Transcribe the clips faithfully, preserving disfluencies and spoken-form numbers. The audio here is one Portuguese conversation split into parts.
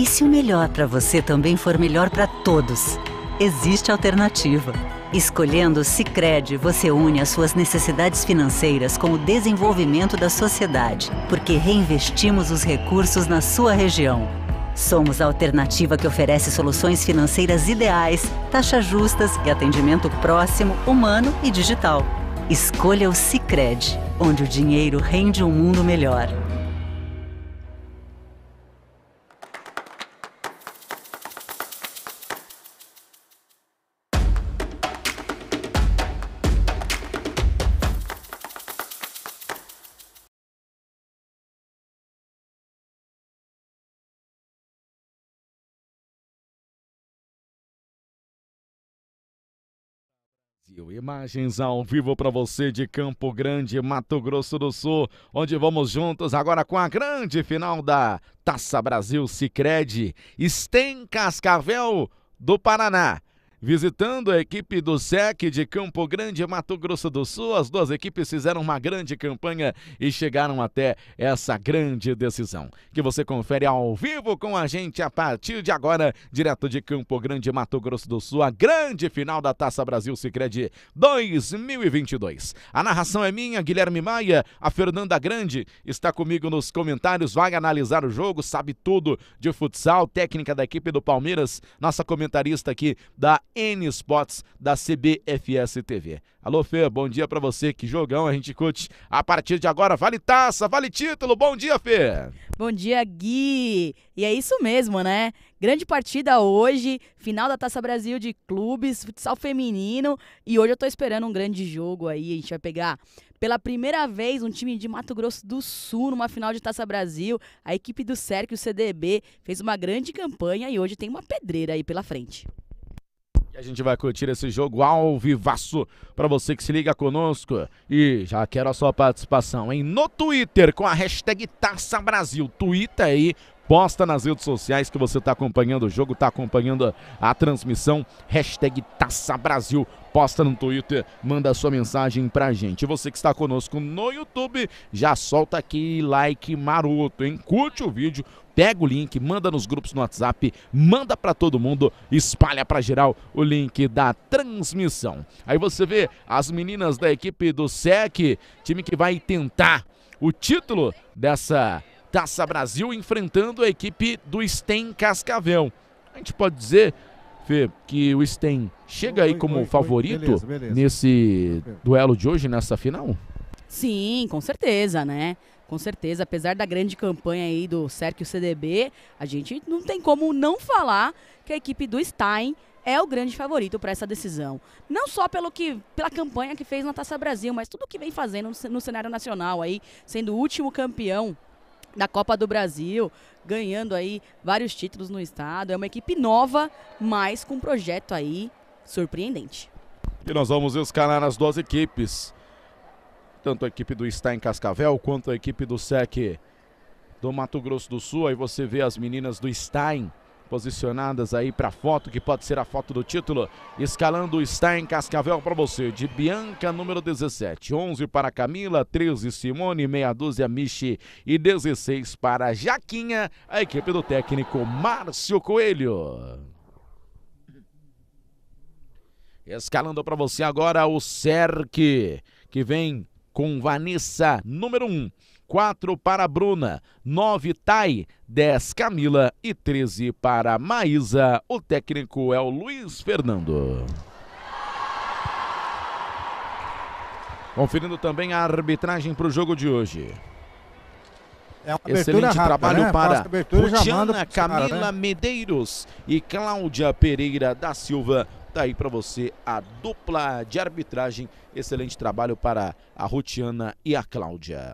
E se o melhor para você também for melhor para todos? Existe alternativa. Escolhendo o Sicredi, você une as suas necessidades financeiras com o desenvolvimento da sociedade, porque reinvestimos os recursos na sua região. Somos a alternativa que oferece soluções financeiras ideais, taxas justas e atendimento próximo, humano e digital. Escolha o Sicredi, onde o dinheiro rende um mundo melhor. Imagens ao vivo para você de Campo Grande, Mato Grosso do Sul, onde vamos juntos agora com a grande final da Taça Brasil Sicredi. Stem Cascavel do Paraná, visitando a equipe do S E C de Campo Grande, Mato Grosso do Sul. As duas equipes fizeram uma grande campanha e chegaram até essa grande decisão, que você confere ao vivo com a gente a partir de agora, direto de Campo Grande, Mato Grosso do Sul, a grande final da Taça Brasil Sicredi dois mil e vinte e dois. A narração é minha, Guilherme Maia. A Fernanda Grande está comigo nos comentários, vai analisar o jogo, sabe tudo de futsal, técnica da equipe do Palmeiras, nossa comentarista aqui da N Sports da C B F S T V. Alô, Fê, bom dia pra você, que jogão a gente curte a partir de agora, vale taça, vale título, bom dia, Fê! Bom dia, Gui! E é isso mesmo, né? Grande partida hoje, final da Taça Brasil de clubes, futsal feminino, e hoje eu tô esperando um grande jogo aí, a gente vai pegar pela primeira vez um time de Mato Grosso do Sul numa final de Taça Brasil. A equipe do S E C, o C D B, fez uma grande campanha e hoje tem uma pedreira aí pela frente. E a gente vai curtir esse jogo ao vivaço para você que se liga conosco. E já quero a sua participação, hein? No Twitter com a hashtag Taça Brasil. Twitter aí, posta nas redes sociais que você está acompanhando o jogo, está acompanhando a transmissão. Hashtag Taça Brasil. Posta no Twitter, manda a sua mensagem pra gente. E você que está conosco no YouTube, já solta aqui like maroto, hein? Curte o vídeo, pega o link, manda nos grupos no WhatsApp, manda pra todo mundo, espalha pra geral o link da transmissão. Aí você vê as meninas da equipe do S E C, time que vai tentar o título dessa Taça Brasil, enfrentando a equipe do Stem Cascavel. A gente pode dizer, Fê, que o Stem chega aí como favorito beleza, beleza. nesse duelo de hoje, nessa final? Sim, com certeza, né? Com certeza, apesar da grande campanha aí do S E C e o C D B, a gente não tem como não falar que a equipe do Stem é o grande favorito para essa decisão. Não só pelo que, pela campanha que fez na Taça Brasil, mas tudo que vem fazendo no, no cenário nacional aí, sendo o último campeão da Copa do Brasil, ganhando aí vários títulos no estado. É uma equipe nova, mas com um projeto aí surpreendente. E nós vamos escalar as duas equipes, tanto a equipe do Stem Cascavel quanto a equipe do S E C do Mato Grosso do Sul. Aí você vê as meninas do Stem posicionadas aí para foto, que pode ser a foto do título. Escalando o Stem Cascavel para você, de Bianca, número dezessete, onze para Camila, treze Simone, meia dúzia Michi e dezesseis para Jaquinha, a equipe do técnico Márcio Coelho. Escalando para você agora o S E C, que vem com Vanessa, número um. quatro para Bruna, nove Thay, dez Camila e treze para Maísa. O técnico é o Luiz Fernando. Conferindo também a arbitragem para o jogo de hoje. É uma excelente rápida, trabalho né? para Rudiana, Camila cara, né? Medeiros e Cláudia Pereira da Silva. Tá aí para você a dupla de arbitragem. Excelente trabalho para a Rutiana e a Cláudia.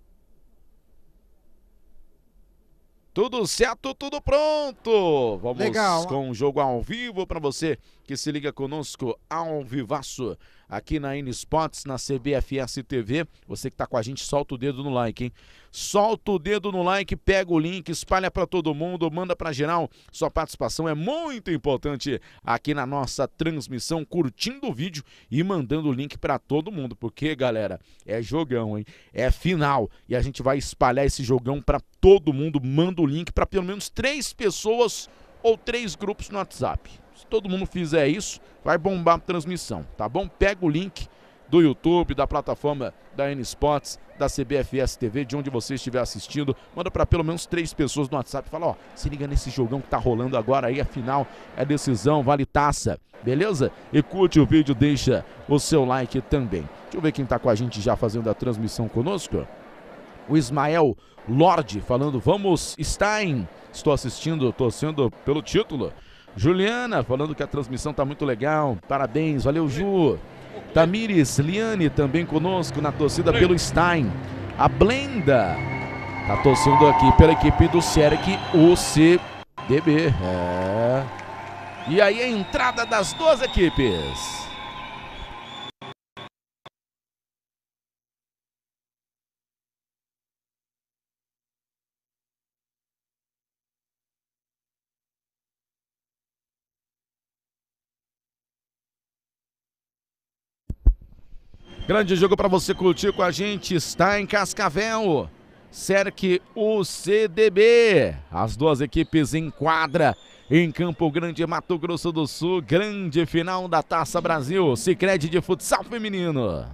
Tudo certo, tudo pronto. Vamos Legal. com o jogo ao vivo para você que se liga conosco ao vivaço aqui na N Sports, na C B F S T V. Você que tá com a gente, solta o dedo no like, hein? Solta o dedo no like, pega o link, espalha para todo mundo, manda para geral. Sua participação é muito importante aqui na nossa transmissão, curtindo o vídeo e mandando o link para todo mundo, porque, galera, é jogão, hein? É final e a gente vai espalhar esse jogão para todo mundo. Manda o link para pelo menos três pessoas ou três grupos no WhatsApp. Se todo mundo fizer isso, vai bombar a transmissão, tá bom? Pega o link do YouTube, da plataforma da N Sports, da C B F S T V, de onde você estiver assistindo, manda para pelo menos três pessoas no WhatsApp e fala, ó, se liga nesse jogão que tá rolando agora aí, afinal, é decisão, vale taça, beleza? E curte o vídeo, deixa o seu like também. Deixa eu ver quem tá com a gente já fazendo a transmissão conosco. O Ismael Lorde falando, vamos, Stein, estou assistindo, torcendo pelo título. Juliana falando que a transmissão tá muito legal, parabéns, valeu Ju. Tamires Liane também conosco na torcida pelo Stein. A Blenda tá torcendo aqui pela equipe do Cerc U C D B. É. E aí a entrada das duas equipes. Grande jogo para você curtir com a gente, está em Cascavel, Cerc U C D B, as duas equipes em quadra, em Campo Grande, Mato Grosso do Sul, grande final da Taça Brasil, Sicredi de futsal feminino.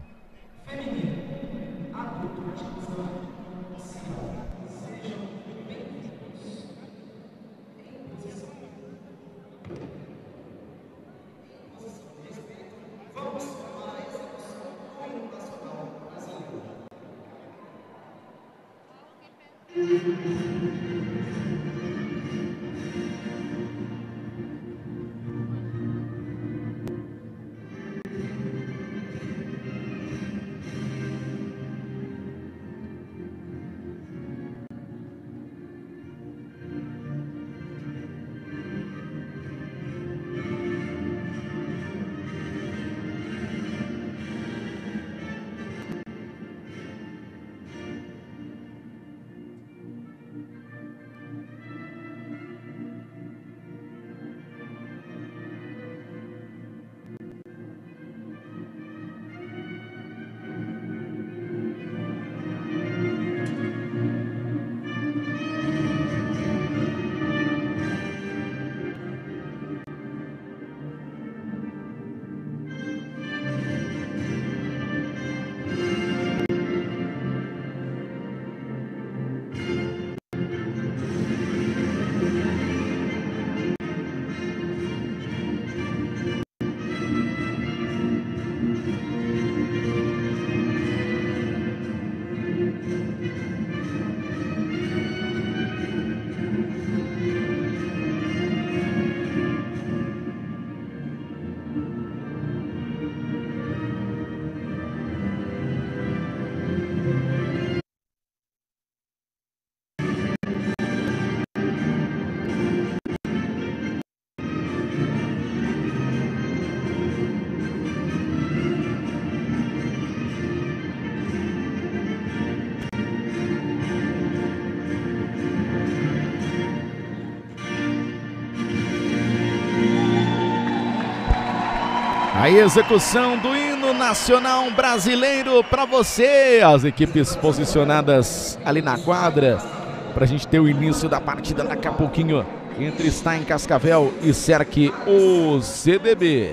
A execução do hino nacional brasileiro para você. As equipes posicionadas ali na quadra para a gente ter o início da partida daqui a pouquinho entre Stein Cascavel e Cerc U C D B.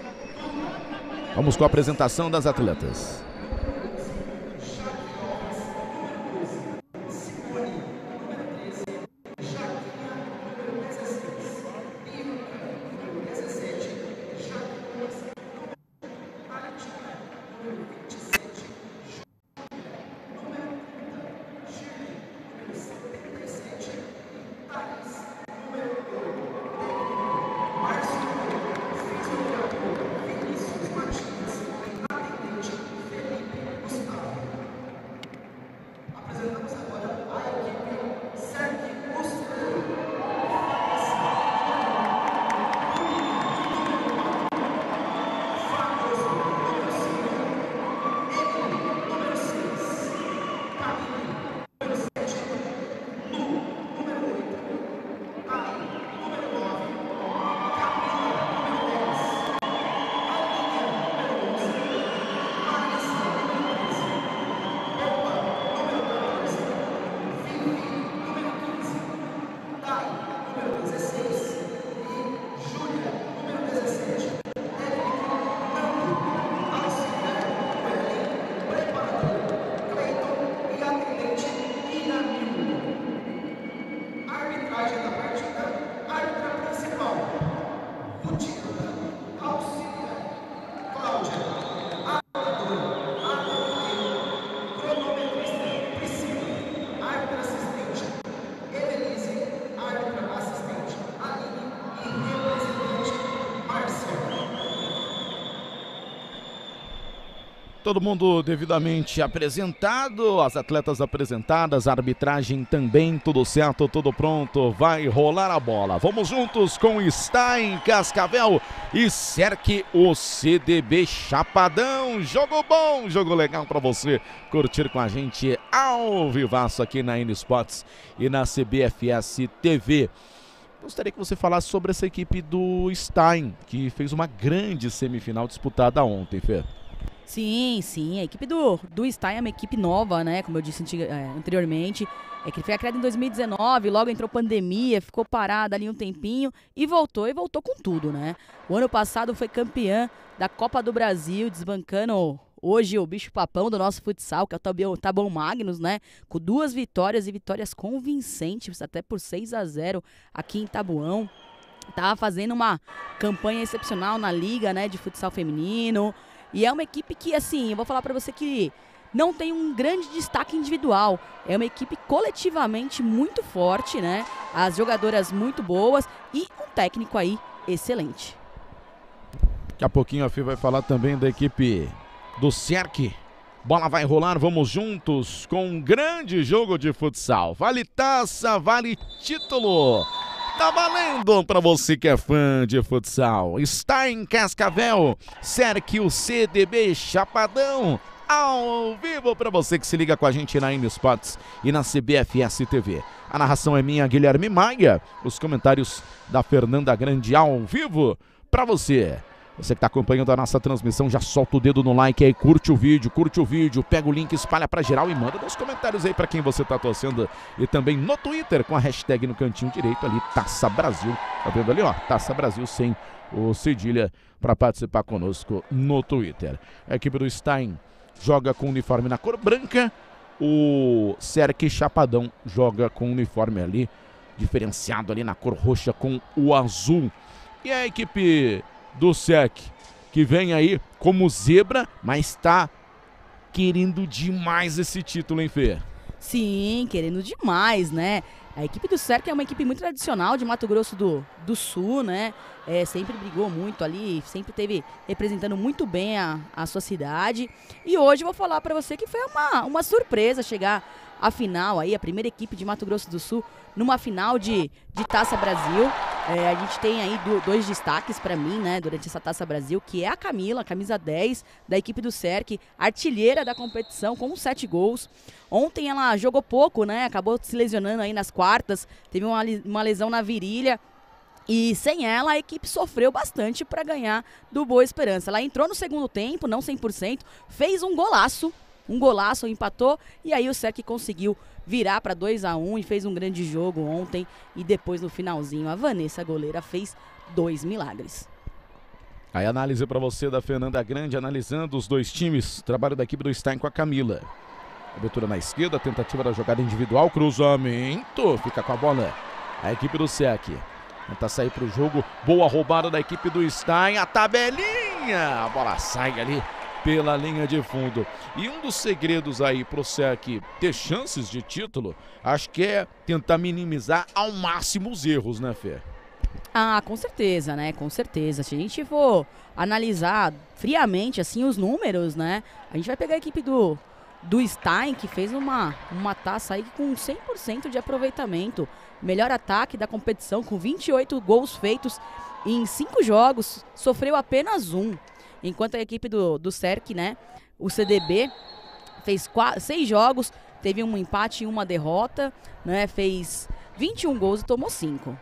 Vamos com a apresentação das atletas. Todo mundo devidamente apresentado, as atletas apresentadas, a arbitragem também, tudo certo, tudo pronto, vai rolar a bola. Vamos juntos com Stein, Cascavel e Serk, o C D B Chapadão. Jogo bom, jogo legal para você curtir com a gente ao vivaço aqui na N Sports e na C B F S T V. Gostaria que você falasse sobre essa equipe do Stein, que fez uma grande semifinal disputada ontem, Fê. Sim, sim, a equipe do, do Stein é uma equipe nova, né, como eu disse antiga, é, anteriormente, é que foi criada em dois mil e dezenove, logo entrou pandemia, ficou parada ali um tempinho e voltou, e voltou com tudo, né. O ano passado foi campeã da Copa do Brasil, desbancando hoje o bicho papão do nosso futsal, que é o Taboão Magnus, né, com duas vitórias e vitórias convincentes, até por seis a zero aqui em Taboão. Tava fazendo uma campanha excepcional na liga, né, de futsal feminino. E é uma equipe que, assim, eu vou falar pra você que não tem um grande destaque individual. É uma equipe coletivamente muito forte, né? As jogadoras muito boas e um técnico aí excelente. Daqui a pouquinho a Fê vai falar também da equipe do Serk. Bola vai rolar, vamos juntos com um grande jogo de futsal. Vale taça, vale título. Tá valendo pra você que é fã de futsal. Está em Cascavel, Serk, o C D B Chapadão, ao vivo pra você que se liga com a gente na N Sports e na C B F S T V. A narração é minha, Guilherme Maia. Os comentários da Fernanda Grande ao vivo pra você. Você que está acompanhando a nossa transmissão, já solta o dedo no like aí, curte o vídeo, curte o vídeo, pega o link, espalha pra geral e manda nos comentários aí pra quem você tá torcendo. E também no Twitter, com a hashtag no cantinho direito ali, Taça Brasil. Tá vendo ali, ó? Taça Brasil sem o cedilha pra participar conosco no Twitter. A equipe do Stein joga com uniforme na cor branca. O Serk Chapadão joga com uniforme ali, diferenciado ali na cor roxa com o azul. E a equipe do Serk, que vem aí como zebra, mas tá querendo demais esse título, hein, Fê? Sim, querendo demais, né? A equipe do Serk é uma equipe muito tradicional de Mato Grosso do, do Sul, né? É, sempre brigou muito ali, sempre teve representando muito bem a, a sua cidade. E hoje eu vou falar pra você que foi uma, uma surpresa chegar à final aí, a primeira equipe de Mato Grosso do Sul numa final de, de Taça Brasil. É, a gente tem aí do, dois destaques pra mim, né, durante essa Taça Brasil, que é a Camila, camisa dez da equipe do Serk, artilheira da competição com sete gols. Ontem ela jogou pouco, né, acabou se lesionando aí nas quartas, teve uma, uma lesão na virilha. E sem ela, a equipe sofreu bastante para ganhar do Boa Esperança. Ela entrou no segundo tempo, não cem por cento, fez um golaço, um golaço, empatou, e aí o Serk conseguiu virar para dois a um e fez um grande jogo ontem. E depois, no finalzinho, a Vanessa, a goleira, fez dois milagres. Aí análise para você da Fernanda Grande, analisando os dois times. Trabalho da equipe do Stein com a Camila. Abertura na esquerda, tentativa da jogada individual, cruzamento, fica com a bola a equipe do Serk. Tenta sair para o jogo, boa roubada da equipe do Stein, a tabelinha, a bola sai ali pela linha de fundo. E um dos segredos aí pro Serk ter chances de título, acho que é tentar minimizar ao máximo os erros, né, Fê? Ah, com certeza, né? Com certeza. Se a gente for analisar friamente, assim, os números, né? A gente vai pegar a equipe do, do Stein, que fez uma, uma taça aí com cem por cento de aproveitamento. Melhor ataque da competição, com vinte e oito gols feitos em cinco jogos, sofreu apenas um. Enquanto a equipe do, do Serk, né, o C D B, fez quatro, seis jogos, teve um empate e uma derrota, né, fez vinte e um gols e tomou cinco.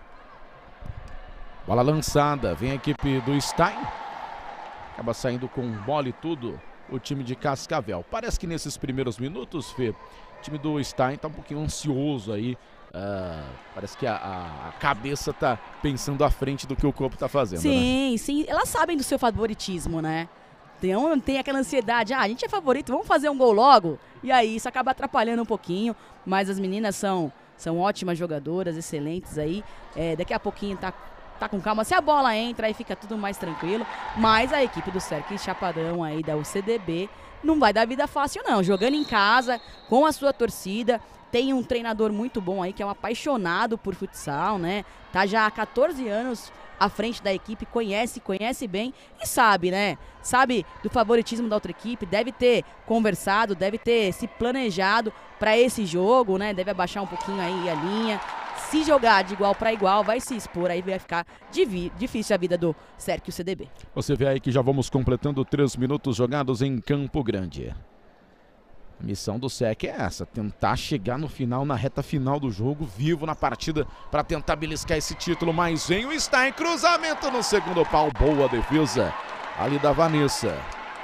Bola lançada, vem a equipe do Stein, acaba saindo com bola e tudo, o time de Cascavel. Parece que nesses primeiros minutos, Fê, o time do Stein tá um pouquinho ansioso aí. Uh, parece que a, a, a cabeça tá pensando à frente do que o corpo tá fazendo, sim, né? Sim, elas sabem do seu favoritismo, né? Tem, tem aquela ansiedade, ah, a gente é favorito, vamos fazer um gol logo. E aí isso acaba atrapalhando um pouquinho, mas as meninas são, são ótimas jogadoras, excelentes aí. É, daqui a pouquinho tá, tá com calma, se a bola entra aí fica tudo mais tranquilo. Mas a equipe do Serk Chapadão aí da U C D B não vai dar vida fácil não, jogando em casa, com a sua torcida. Tem um treinador muito bom aí, que é um apaixonado por futsal, né? Tá já há quatorze anos à frente da equipe, conhece, conhece bem e sabe, né? Sabe do favoritismo da outra equipe, deve ter conversado, deve ter se planejado para esse jogo, né? Deve abaixar um pouquinho aí a linha. Se jogar de igual para igual, vai se expor, aí vai ficar difícil a vida do Sérquio C D B. Você vê aí que já vamos completando três minutos jogados em Campo Grande. A missão do S E C é essa, tentar chegar no final, na reta final do jogo, vivo na partida, para tentar beliscar esse título. Mas vem o está em cruzamento no segundo pau, boa defesa ali da Vanessa.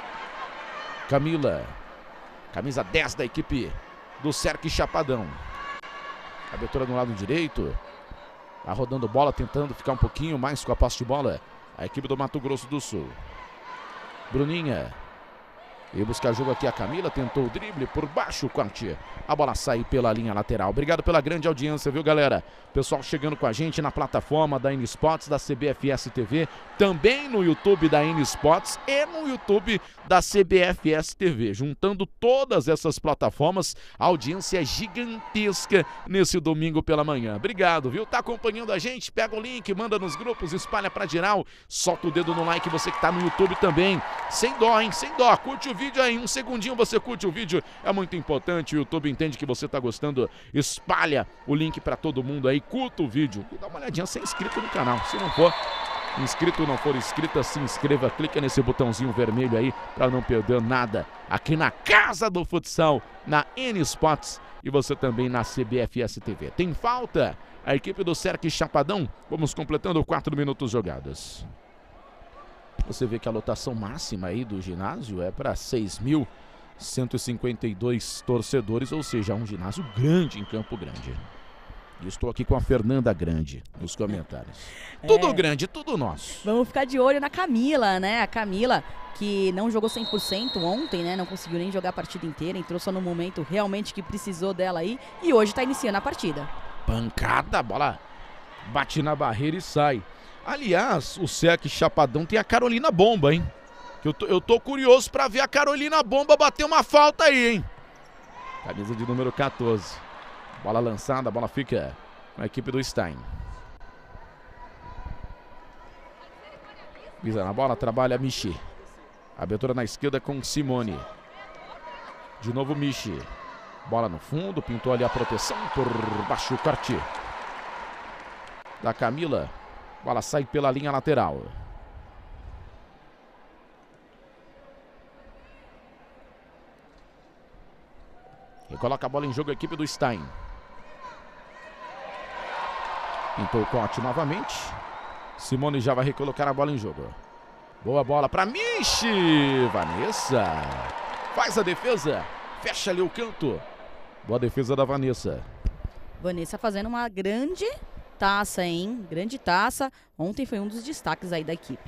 Camila, camisa dez da equipe do Sérquio Chapadão. Abertura no lado direito, vai rodando bola, tentando ficar um pouquinho mais com a posse de bola. A equipe do Mato Grosso do Sul. Bruninha. E buscar jogo aqui a Camila, tentou o drible por baixo o corte. A bola sai pela linha lateral. Obrigado pela grande audiência, viu, galera? Pessoal chegando com a gente na plataforma da N Sports, da C B F S T V, também no YouTube da N Sports e no YouTube da C B F S T V. Juntando todas essas plataformas, a audiência é gigantesca nesse domingo pela manhã. Obrigado, viu? Tá acompanhando a gente? Pega o link, manda nos grupos, espalha pra geral. Solta o dedo no like, você que tá no YouTube também. Sem dó, hein? Sem dó. Curte o vídeo aí, um segundinho você curte o vídeo, é muito importante, o YouTube entende que você tá gostando, espalha o link pra todo mundo aí, curta o vídeo e dá uma olhadinha se é inscrito no canal, se não for inscrito, não for inscrita, se inscreva, clica nesse botãozinho vermelho aí pra não perder nada aqui na Casa do Futsal, na N Sports e você também na C B F S T V. Tem falta a equipe do Sérquio Chapadão, vamos completando quatro minutos jogados. Você vê que a lotação máxima aí do ginásio é para seis mil cento e cinquenta e dois torcedores, ou seja, um ginásio grande em Campo Grande. E estou aqui com a Fernanda Grande nos comentários. É. Tudo grande, tudo nosso. Vamos ficar de olho na Camila, né? A Camila que não jogou cem por cento ontem, né? Não conseguiu nem jogar a partida inteira, entrou só no momento realmente que precisou dela aí e hoje está iniciando a partida. Pancada, a bola bate na barreira e sai. Aliás, o Sérquio Chapadão tem a Carolina Bomba, hein? Eu tô, eu tô curioso pra ver a Carolina Bomba bater uma falta aí, hein? Camisa de número quatorze. Bola lançada, a bola fica com a equipe do Stein. Pisa na bola, trabalha Michi. Abertura na esquerda com Simone. De novo Michi. Bola no fundo, pintou ali a proteção por baixo o corte da Camila. Bola sai pela linha lateral. E coloca a bola em jogo a equipe do Stein. Pintou o corte novamente. Simone já vai recolocar a bola em jogo. Boa bola para Michi. Vanessa faz a defesa. Fecha ali o canto. Boa defesa da Vanessa. Vanessa fazendo uma grande taça, hein? Grande taça. Ontem foi um dos destaques aí da equipe.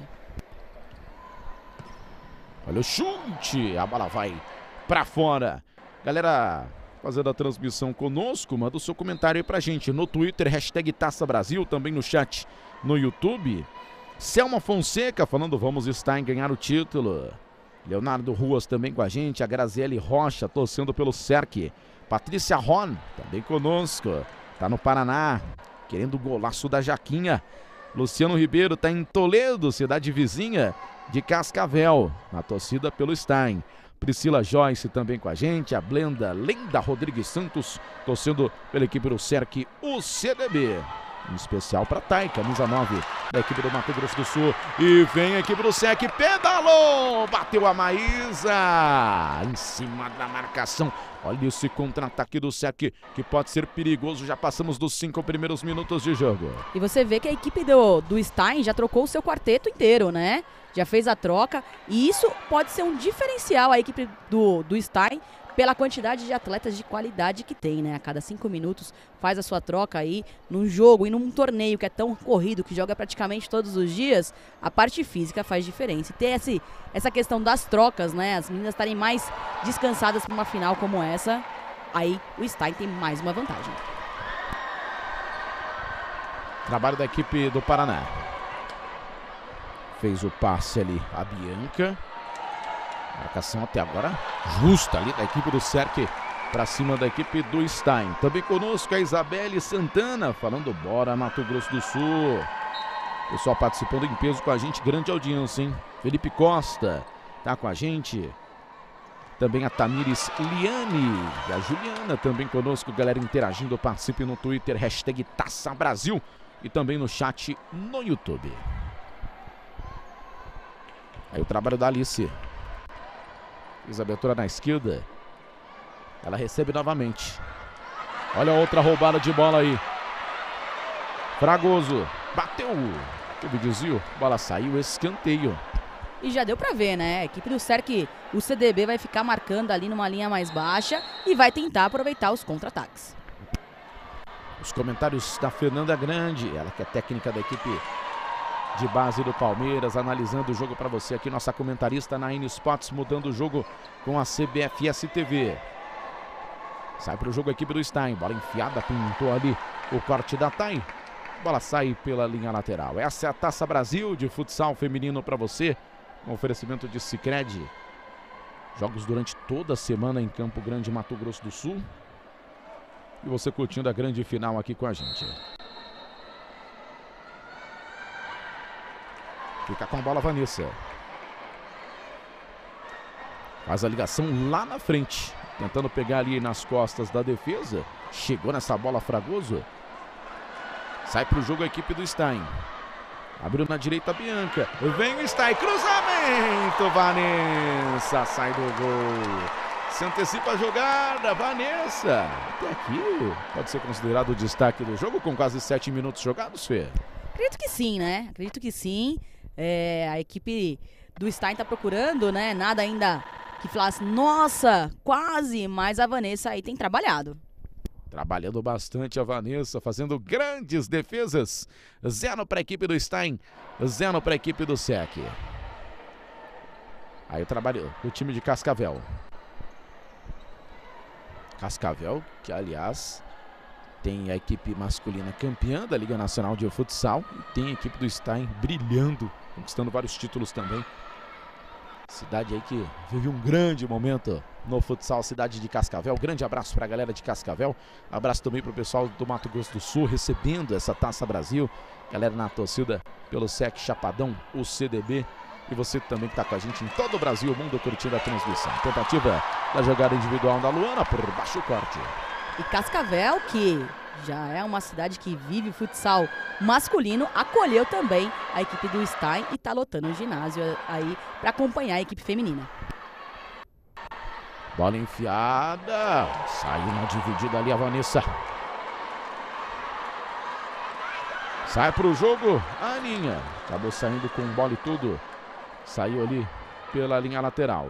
Olha o chute. A bola vai pra fora. Galera, fazendo a transmissão conosco, manda o seu comentário aí pra gente. No Twitter, hashtag Taça Brasil. Também no chat no YouTube. Selma Fonseca falando vamos estar em ganhar o título. Leonardo Ruas também com a gente. A Graziele Rocha torcendo pelo Sérquio. Patrícia Ron também conosco. Tá no Paraná. Querendo o golaço da Jaquinha. Luciano Ribeiro está em Toledo, cidade vizinha de Cascavel, na torcida pelo Stein. Priscila Joyce também com a gente. A Blenda Lenda Rodrigues Santos, torcendo pela equipe do Sérquio, o C D B. Em especial para Thay, camisa nove da equipe do Mato Grosso do Sul. E vem a equipe do Sérquio, pedalou, bateu a Maísa em cima da marcação. Olha esse contra-ataque do Sérquio que pode ser perigoso. Já passamos dos cinco primeiros minutos de jogo. E você vê que a equipe do, do Stein já trocou o seu quarteto inteiro, né? Já fez a troca. E isso pode ser um diferencial a equipe do, do Stein pela quantidade de atletas de qualidade que tem, né? A cada cinco minutos faz a sua troca aí num jogo e num torneio que é tão corrido, que joga praticamente todos os dias, a parte física faz diferença. E ter esse, essa questão das trocas, né? As meninas estarem mais descansadas para uma final como essa, aí o Stein tem mais uma vantagem. Trabalho da equipe do Paraná. Fez o passe ali a Bianca. Marcação até agora justa ali da equipe do Sérquio para cima da equipe do Stein. Também conosco a Isabelle Santana falando bora Mato Grosso do Sul. Pessoal participando em peso com a gente, grande audiência, hein? Felipe Costa tá com a gente. Também a Tamires Liane e a Juliana também conosco, galera interagindo. Participe no Twitter, hashtag Taça Brasil, e também no chat no YouTube. Aí o trabalho da Alice. Fiz a abertura na esquerda. Ela recebe novamente. Olha a outra roubada de bola aí. Fragoso. Bateu. Teve desvio. Bola saiu, escanteio. E já deu pra ver, né? A equipe do S E R C, o C D B vai ficar marcando ali numa linha mais baixa e vai tentar aproveitar os contra-ataques. Os comentários da Fernanda Grande, ela que é técnica da equipe de base do Palmeiras, analisando o jogo para você aqui, nossa comentarista na N Sports, mudando o jogo com a C B F S T V. Sai para o jogo a equipe do Stein, bola enfiada, pintou ali o corte da Thay. Bola sai pela linha lateral. Essa é a Taça Brasil de futsal feminino para você, um oferecimento de Sicredi. Jogos durante toda a semana em Campo Grande, Mato Grosso do Sul. E você curtindo a grande final aqui com a gente. Fica com a bola Vanessa. Faz a ligação lá na frente. Tentando pegar ali nas costas da defesa. Chegou nessa bola Fragoso. Sai para o jogo a equipe do Stein. Abriu na direita a Bianca. Vem o Stein. Cruzamento. Vanessa. Sai do gol. Se antecipa a jogada. Vanessa. Até aqui pode ser considerado o destaque do jogo com quase sete minutos jogados, Fê? Acredito que sim, né? Acredito que sim. É, a equipe do Stein tá procurando, né? Nada ainda que falasse, nossa, quase. Mas a Vanessa aí tem trabalhado. Trabalhando bastante a Vanessa, fazendo grandes defesas. Zero para a equipe do Stein, zero para a equipe do S E C. Aí o trabalho do time de Cascavel. Cascavel, que aliás tem a equipe masculina campeã da Liga Nacional de Futsal. E tem a equipe do Stein brilhando, conquistando vários títulos também. Cidade aí que vive um grande momento no futsal, cidade de Cascavel. Grande abraço para a galera de Cascavel. Abraço também para o pessoal do Mato Grosso do Sul, recebendo essa Taça Brasil. Galera na torcida pelo S E C Chapadão, o C D B. E você também que está com a gente em todo o Brasil, o mundo curtindo a transmissão. Tentativa da jogada individual da Luana, por baixo corte. E Cascavel, que já é uma cidade que vive futsal masculino, acolheu também a equipe do Stein e tá lotando o ginásio aí para acompanhar a equipe feminina. Bola enfiada, saiu na dividida ali a Vanessa. Sai pro jogo a Aninha, acabou saindo com bola e tudo, saiu ali pela linha lateral.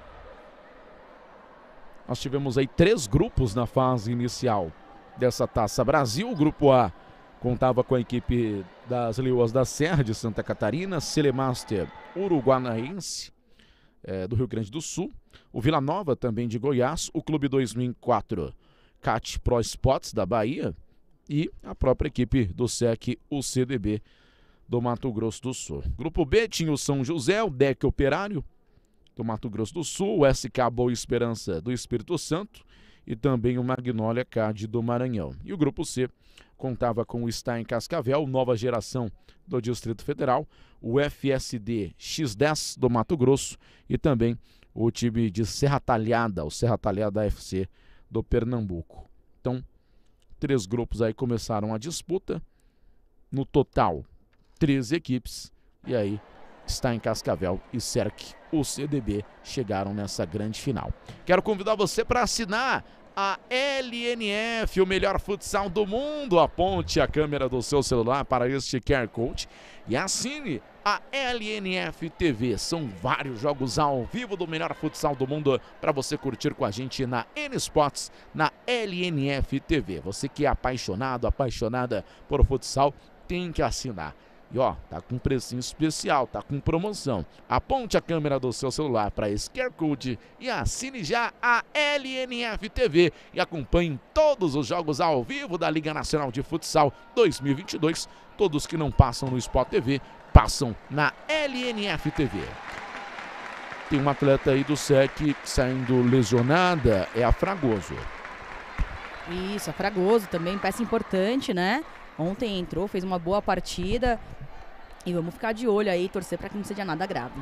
Nós tivemos aí três grupos na fase inicial dessa Taça Brasil. O grupo A contava com a equipe das Leoas da Serra de Santa Catarina, Celemaster Uruguaiense é, do Rio Grande do Sul, o Vila Nova também de Goiás, o Clube dois mil e quatro Cat Pro Sports da Bahia e a própria equipe do S E C, o C D B do Mato Grosso do Sul. Grupo B tinha o São José, o D E C Operário do Mato Grosso do Sul, o S K Boa Esperança do Espírito Santo e também o Magnólia C A D do Maranhão. E o grupo C contava com o Stein Cascavel, Nova Geração do Distrito Federal, o F S D X dez do Mato Grosso e também o time de Serra Talhada, o Serra Talhada F C do Pernambuco. Então, três grupos aí começaram a disputa. No total, treze equipes. E aí, Stein Cascavel e S E C, o C D B, chegaram nessa grande final. Quero convidar você para assinar a L N F, o melhor futsal do mundo. Aponte a câmera do seu celular para este Q R Code e assine a L N F T V. São vários jogos ao vivo do melhor futsal do mundo para você curtir com a gente na N Sports, na L N F T V. Você que é apaixonado, apaixonada por futsal, tem que assinar. E ó, tá com precinho especial, tá com promoção. Aponte a câmera do seu celular para esse Q R Code e assine já a L N F T V e acompanhe todos os jogos ao vivo da Liga Nacional de Futsal dois mil e vinte e dois. Todos que não passam no Sport T V, passam na L N F T V. Tem uma atleta aí do S E C saindo lesionada, é a Fragoso. Isso, a Fragoso também, peça importante, né? Ontem entrou, fez uma boa partida. E vamos ficar de olho aí, torcer para que não seja nada grave.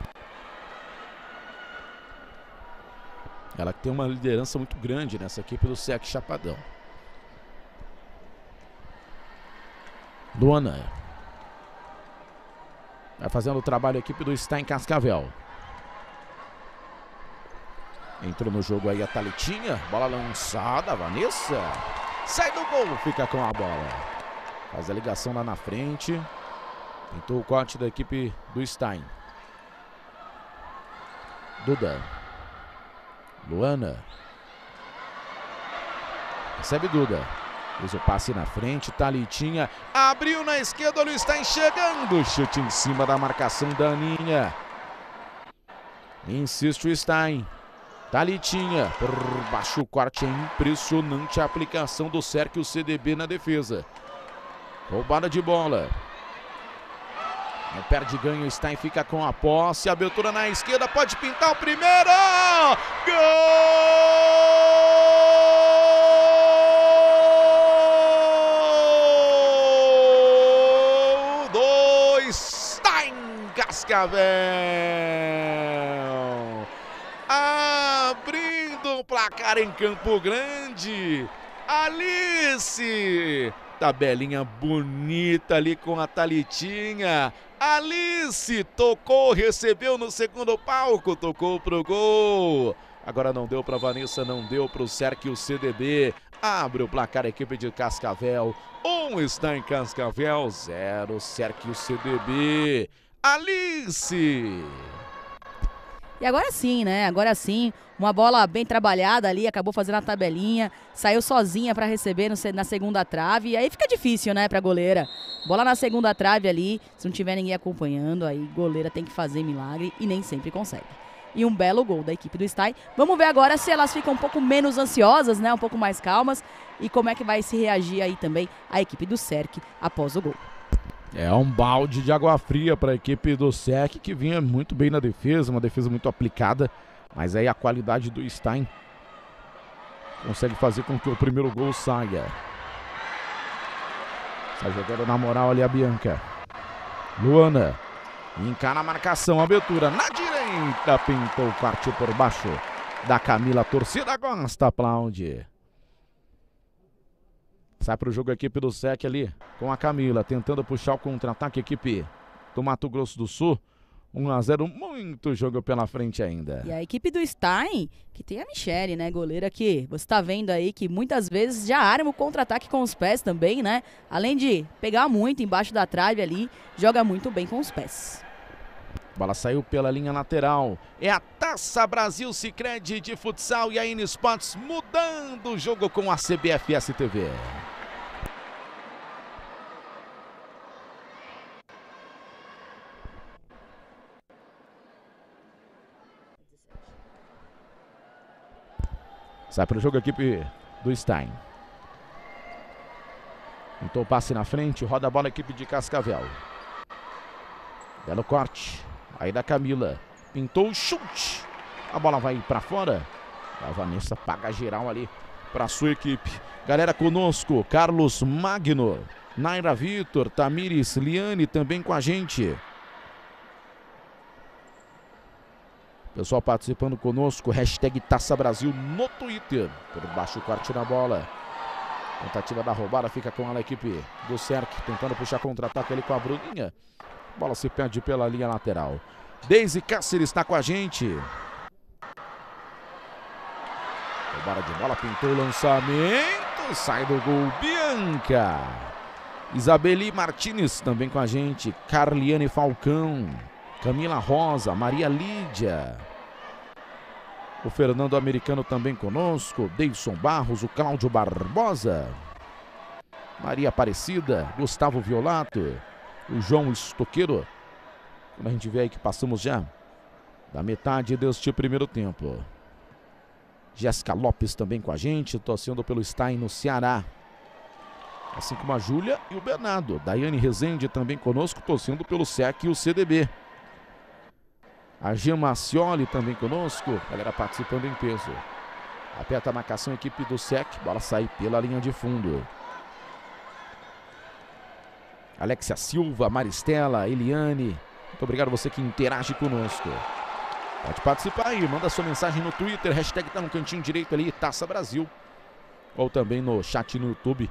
Ela que tem uma liderança muito grande nessa equipe do S E C Chapadão. Luana. Vai fazendo o trabalho a equipe do Stein Cascavel. Entrou no jogo aí a Thalitinha. Bola lançada, Vanessa. Sai do gol, fica com a bola. Faz a ligação lá na frente. Tentou o corte da equipe do Stein. Duda. Luana. Recebe Duda. Fez o passe na frente, Thalitinha. Abriu na esquerda, olha o Stein chegando. Chute em cima da marcação da Aninha. Insiste o Stein. Thalitinha. Por baixo o corte, é impressionante a aplicação do S E C e o C D B na defesa. Roubada de bola. Não perde ganho, o Stein fica com a posse. Abertura na esquerda, pode pintar o primeiro. Gol do Stein Cascavel. Abrindo o placar em Campo Grande. Alice. Tabelinha bonita ali com a Thalitinha. Alice tocou, recebeu no segundo palco, tocou pro gol. Agora não deu para Vanessa, não deu para o S E C e o C D B. Abre o placar a equipe de Cascavel. Um está em Cascavel, zero S E C e o C D B. Alice. E agora sim, né? Agora sim, uma bola bem trabalhada ali, acabou fazendo a tabelinha, saiu sozinha para receber no, na segunda trave, e aí fica difícil, né, pra goleira. Bola na segunda trave ali, se não tiver ninguém acompanhando, aí goleira tem que fazer milagre e nem sempre consegue. E um belo gol da equipe do Stein. Vamos ver agora se elas ficam um pouco menos ansiosas, né, um pouco mais calmas, e como é que vai se reagir aí também a equipe do S E C após o gol. É um balde de água fria para a equipe do S E C, que vinha muito bem na defesa, uma defesa muito aplicada, mas aí a qualidade do Stein consegue fazer com que o primeiro gol saia. Está jogando na moral ali a Bianca. Luana encara a marcação, abertura na direita, pintou, partiu por baixo da Camila, a torcida gosta, aplaude. Sai para o jogo a equipe do S E C ali com a Camila, tentando puxar o contra-ataque, equipe do Mato Grosso do Sul. um a zero, muito jogo pela frente ainda. E a equipe do Stein, que tem a Michele, né, goleira, que você está vendo aí que muitas vezes já arma o contra-ataque com os pés também, né? Além de pegar muito embaixo da trave ali, joga muito bem com os pés. Bola saiu pela linha lateral. É a Taça Brasil Sicredi de futsal e a N Sports mudando o jogo com a C B F S T V. Sai para o jogo a equipe do Stein. Tentou o passe na frente, roda a bola a equipe de Cascavel. Belo corte. Aí da Camila. Pintou o chute. A bola vai para fora. A Vanessa paga geral ali para sua equipe. Galera conosco. Carlos Magno. Naira Vitor. Tamires Liane também com a gente. Pessoal participando conosco. Hashtag Taça Brasil no Twitter. Por baixo o corte na bola. Tentativa da roubada. Fica com ela a equipe do S E C. Tentando puxar contra-ataque ali com a Bruninha. Bola se perde pela linha lateral. Deise Cáceres está com a gente. Roubada de bola, pintou o lançamento. Sai do gol, Bianca. Isabeli Martins também com a gente. Carliane Falcão. Camila Rosa, Maria Lídia. O Fernando Americano também conosco. Deilson Barros, o Cláudio Barbosa. Maria Aparecida, Gustavo Violato. O João Estoqueiro. Quando a gente vê aí que passamos já da metade deste primeiro tempo. Jéssica Lopes também com a gente, torcendo pelo Stein no Ceará. Assim como a Júlia e o Bernardo. Daiane Rezende também conosco, torcendo pelo S E C e o C D B. A Gema Macioli também conosco, galera participando em peso. Aperta a marcação, equipe do S E C, bola sai pela linha de fundo. Alexia Silva, Maristela, Eliane. Muito obrigado a você que interage conosco. Pode participar aí, manda sua mensagem no Twitter, hashtag tá no cantinho direito ali, Taça Brasil. Ou também no chat no YouTube.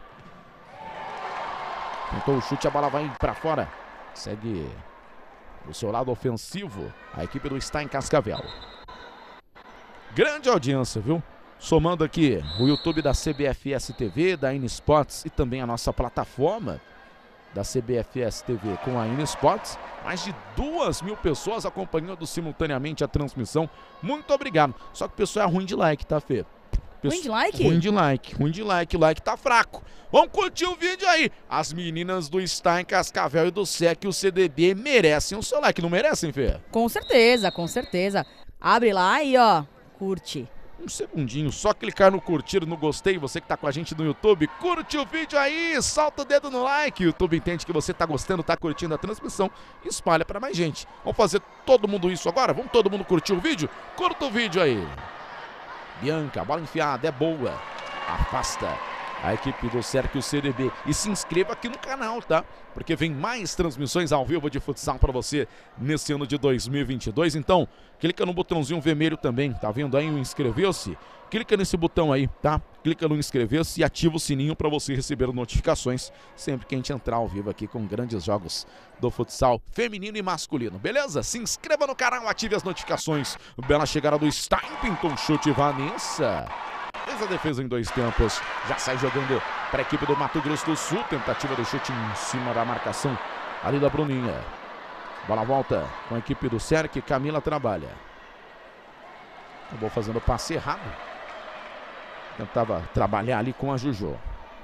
Tentou o chute, a bola vai para fora. Segue do seu lado ofensivo a equipe do Stein Cascavel. Grande audiência, viu? Somando aqui o YouTube da C B F S T V, da N Sports e também a nossa plataforma da C B F S T V com a N Sports. Mais de duas mil pessoas acompanhando simultaneamente a transmissão. Muito obrigado. Só que o pessoal é ruim de like, tá, Fê? Pesso... Ruim de like? Ruim de like, ruim de like. O like tá fraco. Vamos curtir o vídeo aí. As meninas do Stein Cascavel e do S E C e o C D B merecem o seu like, não merecem, Fê? Com certeza, com certeza. Abre lá e ó, curte. Um segundinho, só clicar no curtir, no gostei, você que tá com a gente no YouTube, curte o vídeo aí, solta o dedo no like, o YouTube entende que você tá gostando, tá curtindo a transmissão e espalha para mais gente. Vamos fazer todo mundo isso agora? Vamos todo mundo curtir o vídeo? Curta o vídeo aí. Bianca, bola enfiada, é boa, afasta a equipe do S E C e o C D B. E se inscreva aqui no canal, tá? Porque vem mais transmissões ao vivo de futsal para você nesse ano de dois mil e vinte e dois. Então, clica no botãozinho vermelho também, tá vendo aí o inscrever-se? Clica nesse botão aí, tá? Clica no inscrever-se e ativa o sininho para você receber notificações sempre que a gente entrar ao vivo aqui com grandes jogos do futsal feminino e masculino, beleza? Se inscreva no canal, ative as notificações. Bela chegada do Stein, pintou um chute, Vanessa. Fez a defesa em dois tempos, já sai jogando para a equipe do Mato Grosso do Sul, tentativa do chute em cima da marcação ali da Bruninha. Bola volta com a equipe do S E C, Camila trabalha. Acabou fazendo o passe errado. Tentava trabalhar ali com a Juju.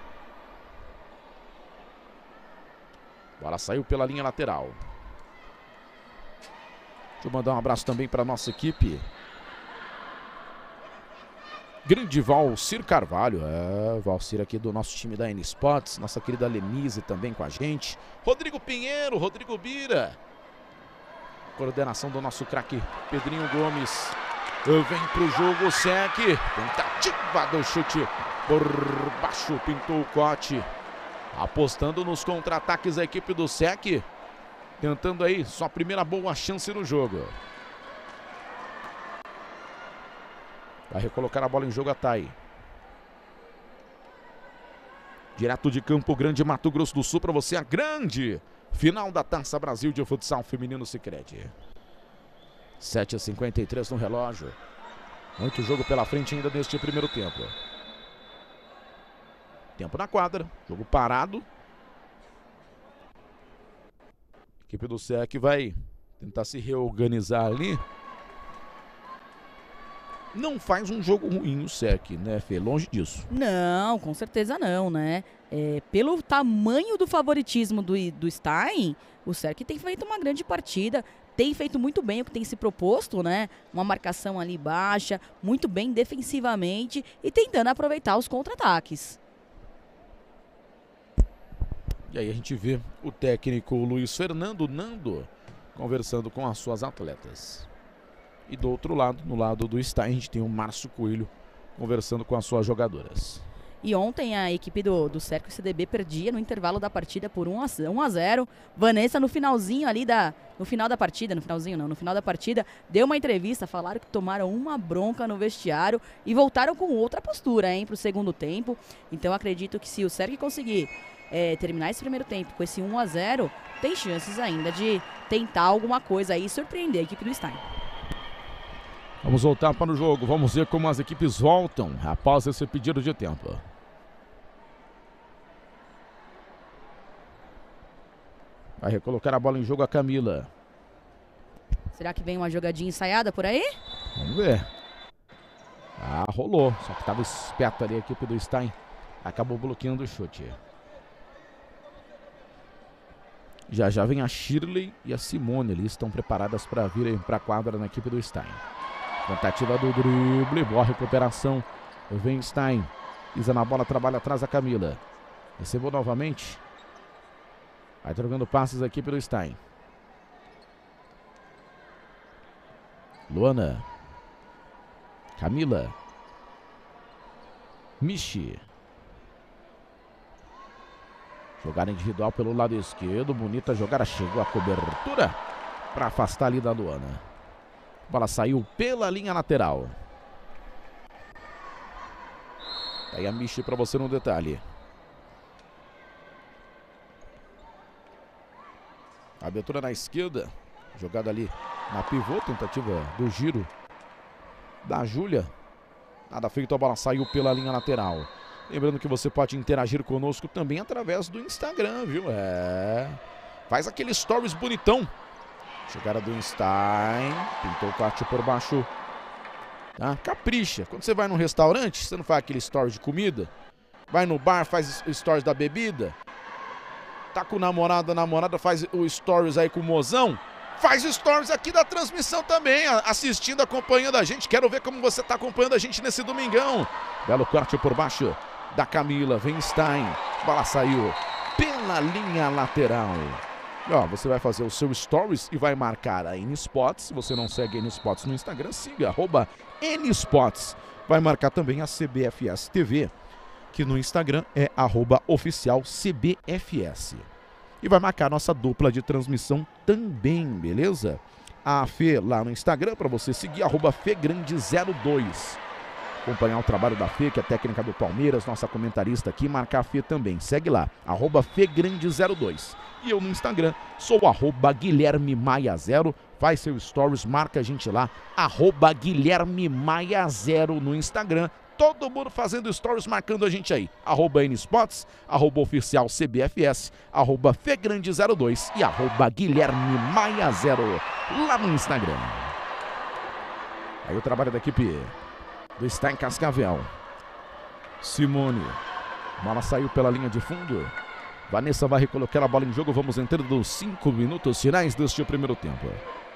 Bola saiu pela linha lateral. Deixa eu mandar um abraço também para a nossa equipe. Grande Valcir Carvalho, é, Valcir aqui do nosso time da N Sports, nossa querida Lenise também com a gente. Rodrigo Pinheiro, Rodrigo Bira. Coordenação do nosso craque Pedrinho Gomes. Vem pro jogo o S E C. Tentativa do chute por baixo, pintou o cote. Apostando nos contra-ataques a equipe do S E C. Tentando aí sua primeira boa chance no jogo. Vai recolocar a bola em jogo a Thay. Direto de Campo Grande, Mato Grosso do Sul, para você a grande final da Taça Brasil de futsal feminino Sicredi. sete e cinquenta e três no relógio. Muito jogo pela frente ainda neste primeiro tempo. Tempo na quadra, jogo parado. A equipe do S E C vai tentar se reorganizar ali. Não faz um jogo ruim o S E C, né, Fê? Longe disso. Não, com certeza não, né? É, pelo tamanho do favoritismo do, do Stein, o S E C tem feito uma grande partida, tem feito muito bem o que tem se proposto, né? Uma marcação ali baixa, muito bem defensivamente e tentando aproveitar os contra-ataques. E aí a gente vê o técnico Luiz Fernando Nando conversando com as suas atletas. E do outro lado, no lado do Stein, a gente tem o Márcio Coelho conversando com as suas jogadoras. E ontem a equipe do, do S E C e C D B perdia no intervalo da partida por um a zero. Vanessa no finalzinho ali da... No final da partida, no finalzinho não, no final da partida, deu uma entrevista, falaram que tomaram uma bronca no vestiário e voltaram com outra postura, hein, pro segundo tempo. Então acredito que se o S E C conseguir é, terminar esse primeiro tempo com esse um a zero, tem chances ainda de tentar alguma coisa aí e surpreender a equipe do Stein. Vamos voltar para o jogo, vamos ver como as equipes voltam após esse pedido de tempo. Vai recolocar a bola em jogo a Camila. Será que vem uma jogadinha ensaiada por aí? Vamos ver. Ah, rolou, só que estava esperto ali a equipe do Stein. Acabou bloqueando o chute. Já já vem a Shirley e a Simone ali, estão preparadas para virem para a quadra na equipe do Stein. Tentativa do drible, boa recuperação. Vem Stein, pisa na bola, trabalha atrás a Camila. Recebeu novamente. Vai trocando passes a equipe do Stein. Luana. Camila. Michi. Jogada individual pelo lado esquerdo. Bonita jogada. Chegou a cobertura para afastar ali da Luana. A bola saiu pela linha lateral. Aí a Michi para você no detalhe. Abertura na esquerda. Jogada ali na pivô. Tentativa do giro da Júlia. Nada feito, a bola saiu pela linha lateral. Lembrando que você pode interagir conosco também através do Instagram, viu? É. Faz aquele stories bonitão. Chegada do Stein. Pintou o corte por baixo. Tá? Capricha. Quando você vai num restaurante, você não faz aquele stories de comida? Vai no bar, faz stories da bebida? Tá com o namorado, a namorada faz o stories aí com o mozão? Faz stories aqui da transmissão também, assistindo, acompanhando a gente. Quero ver como você tá acompanhando a gente nesse domingão. Belo corte por baixo da Camila. Vem Stein. Bola saiu pela linha lateral. Ó, você vai fazer o seu stories e vai marcar a N-Spots. Se você não segue a N-Spots no Instagram, siga, arroba N-Spots. Vai marcar também a C B F S T V, que no Instagram é arroba oficial C B F S. E vai marcar nossa dupla de transmissão também, beleza? A Fê lá no Instagram para você seguir, arroba Fegrande zero dois. Acompanhar o trabalho da Fê, que é técnica do Palmeiras, nossa comentarista aqui, marcar a Fê também. Segue lá, arroba Fegrande zero dois. E eu no Instagram sou arroba Guilherme Maia zero. Faz seu stories, marca a gente lá, arroba Guilherme Maia zero no Instagram. Todo mundo fazendo stories, marcando a gente aí. Arroba N-Spots, arroba oficial C B F S, arroba Fegrande zero dois e arroba Guilherme Maia zero lá no Instagram. Aí o trabalho da equipe do Stein Cascavel. Simone. A bola saiu pela linha de fundo. Vanessa vai recolocar a bola em jogo. Vamos entrando nos cinco minutos finais deste primeiro tempo.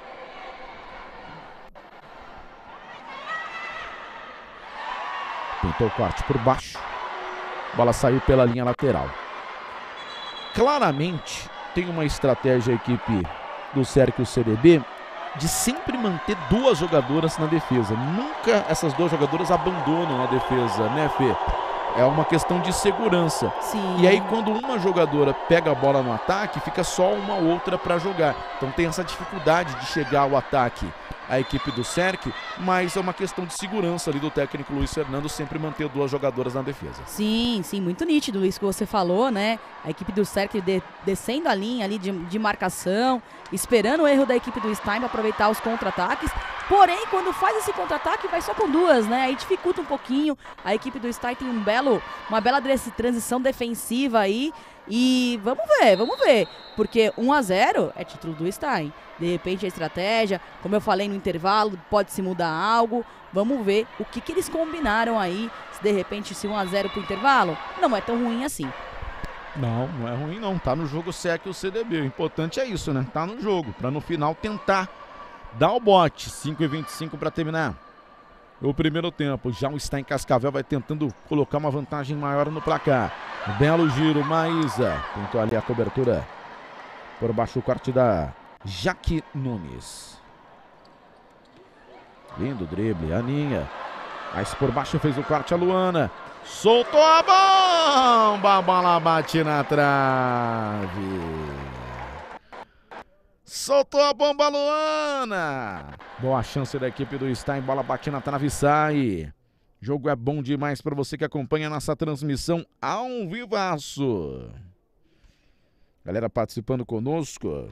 Pintou o corte por baixo. A bola saiu pela linha lateral. Claramente tem uma estratégia a equipe do Sérgio C D B de sempre manter duas jogadoras na defesa. Nunca essas duas jogadoras abandonam a defesa, né, Fê? É uma questão de segurança. Sim. E aí quando uma jogadora pega a bola no ataque, fica só uma outra para jogar. Então tem essa dificuldade de chegar ao ataque a equipe do Sérgio, mas é uma questão de segurança ali do técnico Luiz Fernando sempre manter duas jogadoras na defesa. Sim, sim, muito nítido isso que você falou, né? A equipe do Sérgio de, descendo a linha ali de, de marcação, esperando o erro da equipe do Stein para aproveitar os contra-ataques. Porém, quando faz esse contra-ataque, vai só com duas, né? Aí dificulta um pouquinho. A equipe do Stein tem um belo, uma bela transição defensiva aí. E vamos ver, vamos ver. Porque um a zero é título do Stein. De repente a estratégia, como eu falei no intervalo, pode se mudar algo. Vamos ver o que, que eles combinaram aí. Se de repente se um a zero pro intervalo, não é tão ruim assim. Não, não é ruim não. Tá no jogo Sérgio C D B. O importante é isso, né? Tá no jogo. Pra no final tentar dar o bote. cinco e vinte e cinco para terminar o primeiro tempo. Já o Stein Cascavel vai tentando colocar uma vantagem maior no placar. Belo giro, Maísa. Tentou ali a cobertura por baixo o corte da Jaque Nunes. Lindo drible, Aninha. Mas por baixo fez o corte a Luana. Soltou a bomba. A bola bate na trave. Soltou a bomba, Luana. Boa chance da equipe do Stein. Bola bate na trave e sai. Jogo é bom demais para você que acompanha nossa transmissão ao vivaço. Galera participando conosco.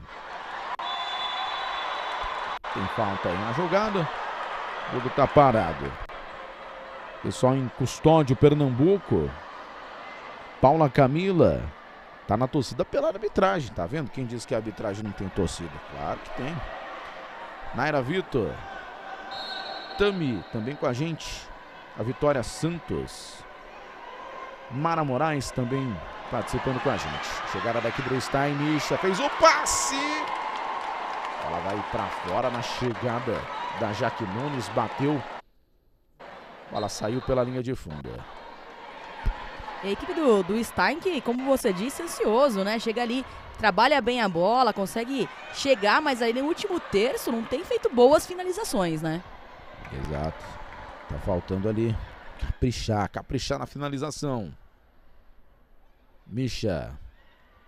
Tem falta aí na jogada. O jogo tá parado. Pessoal em Custódio, Pernambuco. Paula Camila. Tá na torcida pela arbitragem, tá vendo? Quem diz que a arbitragem não tem torcida? Claro que tem. Naira Vitor. Tami também com a gente. A Vitória Santos. Mara Moraes também participando com a gente. Chegada daqui do Stein, Misha fez o passe. Ela vai para fora na chegada da Jaque Nunes, bateu. Ela saiu pela linha de fundo. A equipe do, do Stein, que, como você disse, ansioso, né? Chega ali, trabalha bem a bola, consegue chegar, mas aí no último terço não tem feito boas finalizações, né? Exato. Tá faltando ali caprichar, caprichar na finalização. Misha.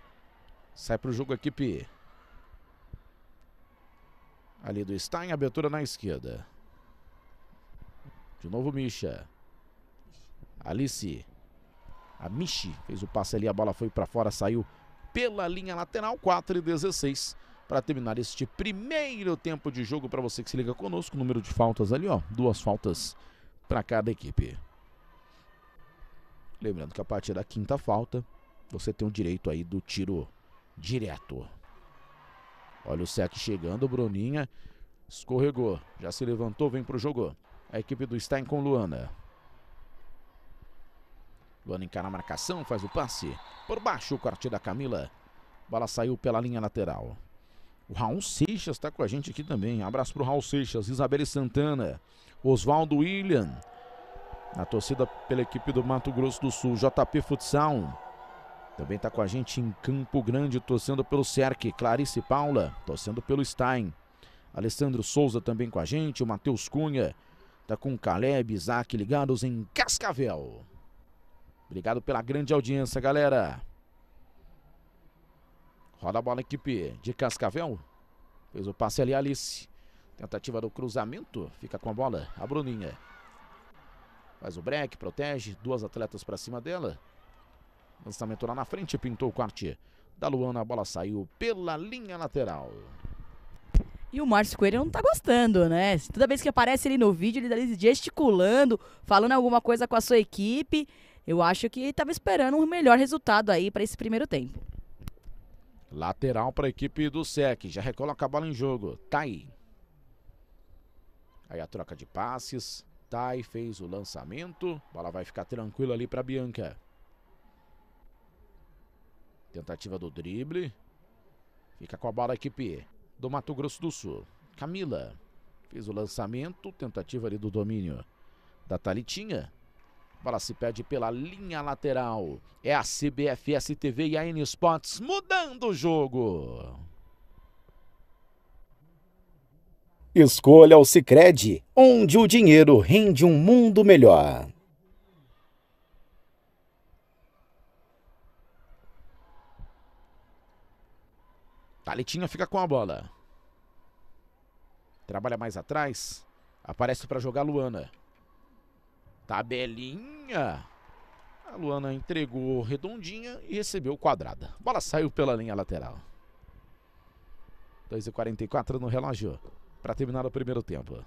Sai para o jogo a equipe ali do Stein, abertura na esquerda. De novo Misha. Alice. A Michi fez o passe ali, a bola foi para fora, saiu pela linha lateral, quatro e dezesseis. Para terminar este primeiro tempo de jogo, para você que se liga conosco, número de faltas ali, ó, duas faltas para cada equipe. Lembrando que a partir da quinta falta, você tem o direito aí do tiro direto. Olha o Sec chegando, Bruninha escorregou, já se levantou, vem pro jogo. A equipe do Stein com Luana. Luana encara a marcação, faz o passe. Por baixo o corte da Camila. Bola saiu pela linha lateral. O Raul Seixas está com a gente aqui também. Abraço pro Raul Seixas, Isabelle Santana, Oswaldo William. Na torcida pela equipe do Mato Grosso do Sul, J P Futsal. Também está com a gente em Campo Grande, torcendo pelo Cerque. Clarice Paula, torcendo pelo Stein. Alessandro Souza também com a gente. O Matheus Cunha está com o Caleb, Isaac ligados em Cascavel. Obrigado pela grande audiência, galera. Roda a bola, equipe de Cascavel. Fez o passe ali, Alice. Tentativa do cruzamento. Fica com a bola, a Bruninha. Faz o break, protege. Duas atletas para cima dela. Lançamento lá na frente, pintou o corte da Luana. A bola saiu pela linha lateral. E o Márcio Coelho não tá gostando, né? Toda vez que aparece ele no vídeo, ele tá ali gesticulando, falando alguma coisa com a sua equipe. Eu acho que ele tava esperando um melhor resultado aí para esse primeiro tempo. Lateral para a equipe do Sec. Já recoloca a bola em jogo. Tai. Aí a troca de passes. Tai fez o lançamento. A bola vai ficar tranquila ali para Bianca. Tentativa do drible. Fica com a bola a equipe do Mato Grosso do Sul. Camila fez o lançamento. Tentativa ali do domínio da Thalitinha. A bola se perde pela linha lateral. É a C B F S T V e a N Sports mudando o jogo. Escolha o Sicredi, onde o dinheiro rende um mundo melhor. Thalitinha fica com a bola. Trabalha mais atrás. Aparece para jogar Luana. Tabelinha. A Luana entregou redondinha e recebeu quadrada. Bola saiu pela linha lateral. dois e quarenta e quatro no relógio para terminar o primeiro tempo.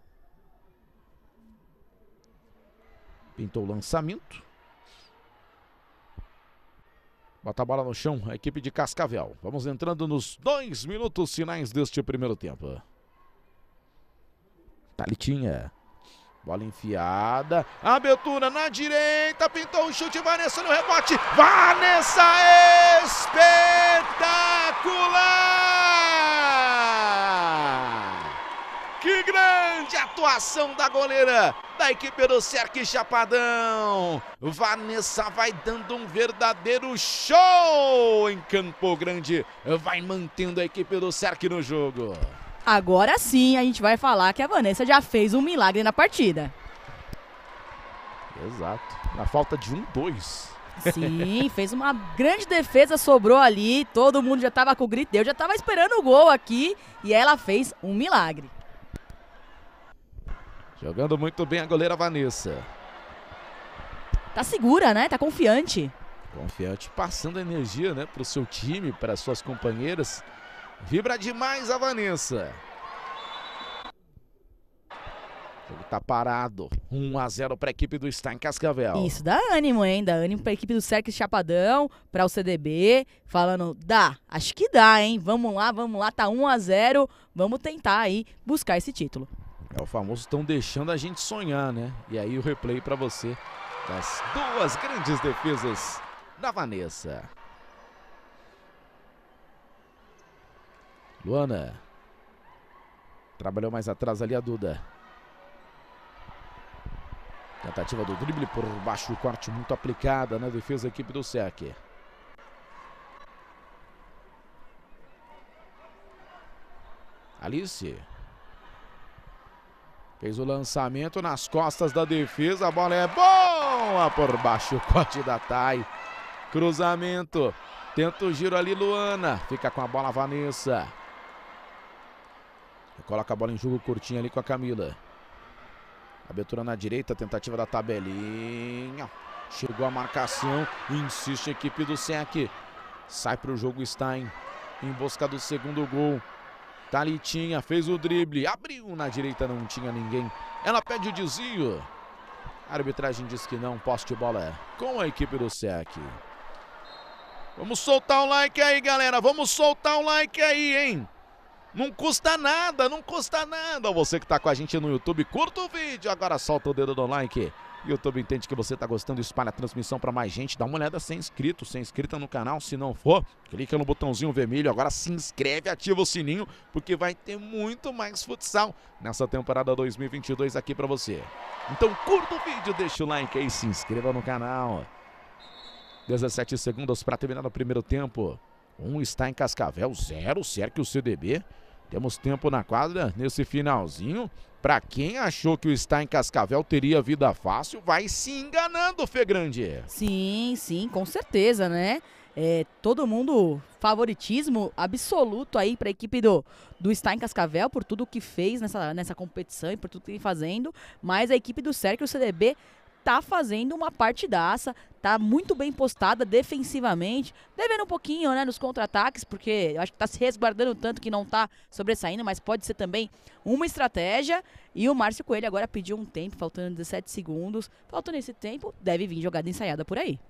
Pintou o lançamento. Bota a bola no chão, a equipe de Cascavel. Vamos entrando nos dois minutos finais deste primeiro tempo. Thalitinha. Bola enfiada. Abertura na direita. Pintou o chute. Vanessa no rebote. Vanessa espetacular! Que grande atuação da goleira da equipe do Cerque Chapadão. Vanessa vai dando um verdadeiro show em Campo Grande. Vai mantendo a equipe do Cerque no jogo. Agora sim a gente vai falar que a Vanessa já fez um milagre na partida. Exato. Na falta de um, dois. Sim, fez uma grande defesa, sobrou ali. Todo mundo já tava com o grito. Eu já tava esperando o gol aqui e ela fez um milagre. Jogando muito bem a goleira Vanessa. Tá segura, né? Tá confiante. Confiante, passando energia, né, pro seu time, para suas companheiras. Vibra demais a Vanessa. O jogo tá parado. um a zero para a equipe do Stein Cascavel. Isso, dá ânimo, hein? Dá ânimo pra equipe do Cerque Chapadão, para o C D B. Falando, dá, acho que dá, hein? Vamos lá, vamos lá, tá um a zero. Vamos tentar aí buscar esse título. É o famoso estão deixando a gente sonhar, né? E aí o replay para você das duas grandes defesas da Vanessa. Luana. Trabalhou mais atrás ali a Duda. Tentativa do drible por baixo, o corte muito aplicada na defesa da equipe do Cerque. Alice. Fez o lançamento nas costas da defesa. A bola é boa por baixo, o corte da Thay. Cruzamento. Tenta o giro ali, Luana. Fica com a bola, Vanessa. Coloca a bola em jogo curtinho ali com a Camila. Abertura na direita, tentativa da tabelinha. Chegou a marcação. Insiste a equipe do S E C. Sai para o jogo Stein. Em busca do segundo gol. Thalitinha fez o drible. Abriu na direita, não tinha ninguém. Ela pede o desvio. A arbitragem diz que não. Posse de bola com a equipe do S E C. Vamos soltar o like aí, galera. Vamos soltar o like aí, hein? Não custa nada, não custa nada. Você que tá com a gente no YouTube, curta o vídeo. Agora solta o dedo no like. YouTube entende que você tá gostando, espalha a transmissão para mais gente. Dá uma olhada se é inscrito, se é inscrita no canal. Se não for, clica no botãozinho vermelho. Agora se inscreve, ativa o sininho, porque vai ter muito mais futsal nessa temporada dois mil e vinte e dois aqui para você. Então curta o vídeo, deixa o like aí, se inscreva no canal. dezessete segundos para terminar o primeiro tempo. Um está em Cascavel, zero, cerca o C D B. Temos tempo na quadra nesse finalzinho. Para quem achou que o está em Cascavel teria vida fácil, vai se enganando, Fê Grande. Sim, sim, com certeza, né? É, todo mundo, favoritismo absoluto aí para a equipe do, do está em Cascavel por tudo que fez nessa, nessa competição e por tudo que vem fazendo. Mas a equipe do Cercle, o C D B, tá fazendo uma partidaça, tá muito bem postada defensivamente, devendo um pouquinho, né, nos contra-ataques, porque eu acho que tá se resguardando tanto que não tá sobressaindo, mas pode ser também uma estratégia. E o Márcio Coelho agora pediu um tempo, faltando dezessete segundos, faltando esse tempo, deve vir jogada ensaiada por aí.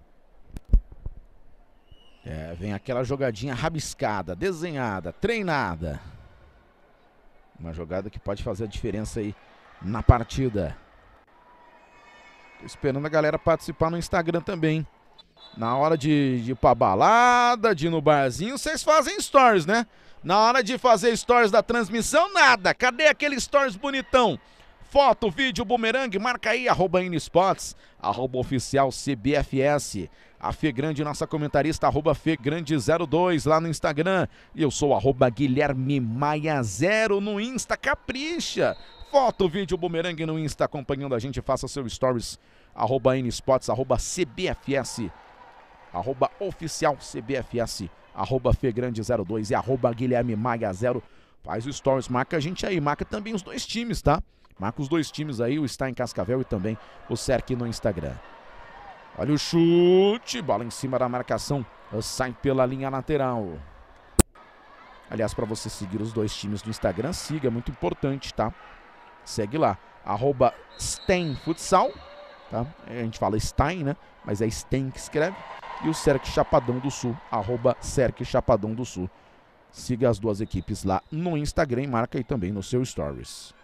É, vem aquela jogadinha rabiscada, desenhada, treinada. Uma jogada que pode fazer a diferença aí na partida. Tô esperando a galera participar no Instagram também. Na hora de, de ir pra balada, de ir no barzinho, vocês fazem stories, né? Na hora de fazer stories da transmissão, nada. Cadê aquele stories bonitão? Foto, vídeo, bumerangue, marca aí, arroba Inespots, arroba oficial C B F S. A Fê Grande, nossa comentarista, arroba Fê Grande zero dois lá no Instagram. E eu sou arroba Guilherme Maia zero no Insta, capricha. Foto, vídeo, bumerangue no Insta, acompanhando a gente, faça seu stories, arroba Inespots, arroba C B F S, arroba oficial C B F S, arroba Fê Grande zero dois e arroba Guilherme Maia zero. Faz o stories, marca a gente aí, marca também os dois times, tá? Marca os dois times aí, o está em Cascavel e também o Cercle no Instagram. Olha o chute, bola em cima da marcação, sai pela linha lateral. Aliás, para você seguir os dois times no Instagram, siga, é muito importante, tá? Segue lá, arroba Sten Futsal, tá? A gente fala Stein, né? Mas é Sten que escreve. E o Cercle Chapadão do Sul, arroba Cercle Chapadão do Sul. Siga as duas equipes lá no Instagram e marca aí também no seu Stories.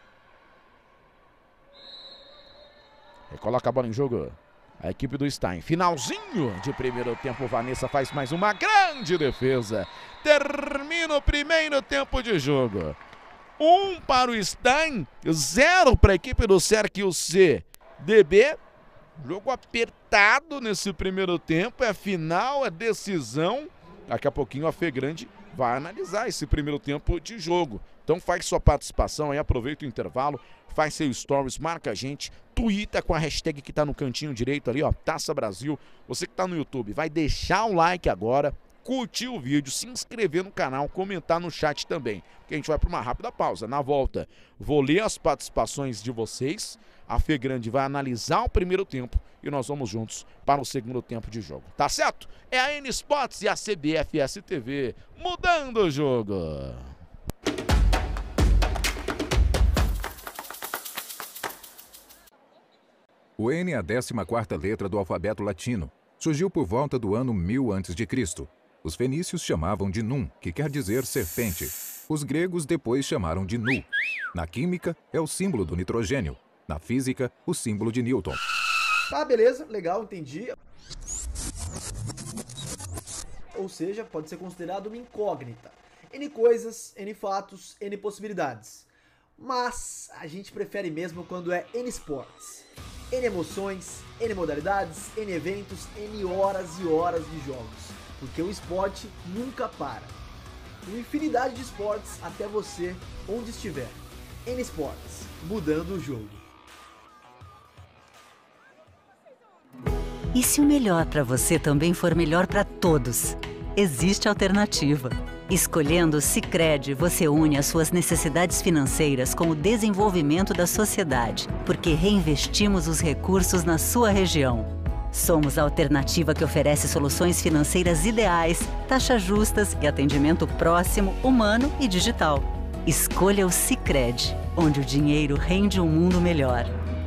E coloca a bola em jogo. A equipe do Stein. Finalzinho de primeiro tempo. Vanessa faz mais uma grande defesa. Termina o primeiro tempo de jogo. Um para o Stein, zero para a equipe do Cercle C D B. Jogo apertado nesse primeiro tempo. É final, é decisão. Daqui a pouquinho a Fê Grande vai analisar esse primeiro tempo de jogo. Então faz sua participação aí, aproveita o intervalo, faz seu stories, marca a gente, twitta com a hashtag que tá no cantinho direito ali, ó, Taça Brasil. Você que tá no YouTube, vai deixar o like agora, curtir o vídeo, se inscrever no canal, comentar no chat também, porque a gente vai para uma rápida pausa. Na volta, vou ler as participações de vocês, a Fê Grande vai analisar o primeiro tempo e nós vamos juntos para o segundo tempo de jogo. Tá certo? É a Inespots e a C B F S T V mudando o jogo. O N é a décima quarta letra do alfabeto latino. Surgiu por volta do ano mil antes de Cristo. Os fenícios chamavam de Num, que quer dizer serpente. Os gregos depois chamaram de Nu. Na química, é o símbolo do nitrogênio. Na física, o símbolo de Newton. Tá, beleza, legal, entendi. Ou seja, pode ser considerado uma incógnita. N coisas, N fatos, N possibilidades. Mas a gente prefere mesmo quando é N esportes. N emoções, N modalidades, N eventos, N horas e horas de jogos. Porque o esporte nunca para. Uma infinidade de esportes até você, onde estiver. N Esportes, mudando o jogo. E se o melhor para você também for melhor para todos? existe alternativa. Escolhendo o Sicredi, você une as suas necessidades financeiras com o desenvolvimento da sociedade, porque reinvestimos os recursos na sua região. Somos a alternativa que oferece soluções financeiras ideais, taxas justas e atendimento próximo, humano e digital. Escolha o Sicredi, onde o dinheiro rende um mundo melhor.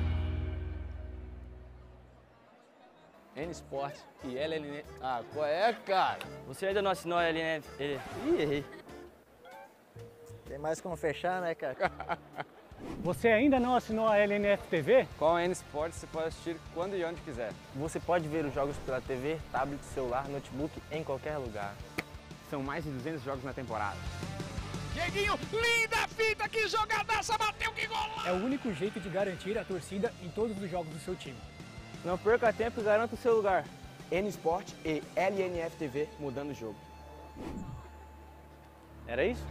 N Sport e L N F... Ah, qual é, cara? Você ainda não assinou a L N F... Ih, errei. Tem mais como fechar, né, cara? Você ainda não assinou a L N F T V? Com a N Sport você pode assistir quando e onde quiser. Você pode ver os jogos pela T V, tablet, celular, notebook, em qualquer lugar. São mais de duzentos jogos na temporada. Dieguinho, linda fita, que jogadaça, bateu, que golaço! É o único jeito de garantir a torcida em todos os jogos do seu time. Não perca tempo e garanta o seu lugar. N Sport e L N F T V mudando o jogo. Era isso?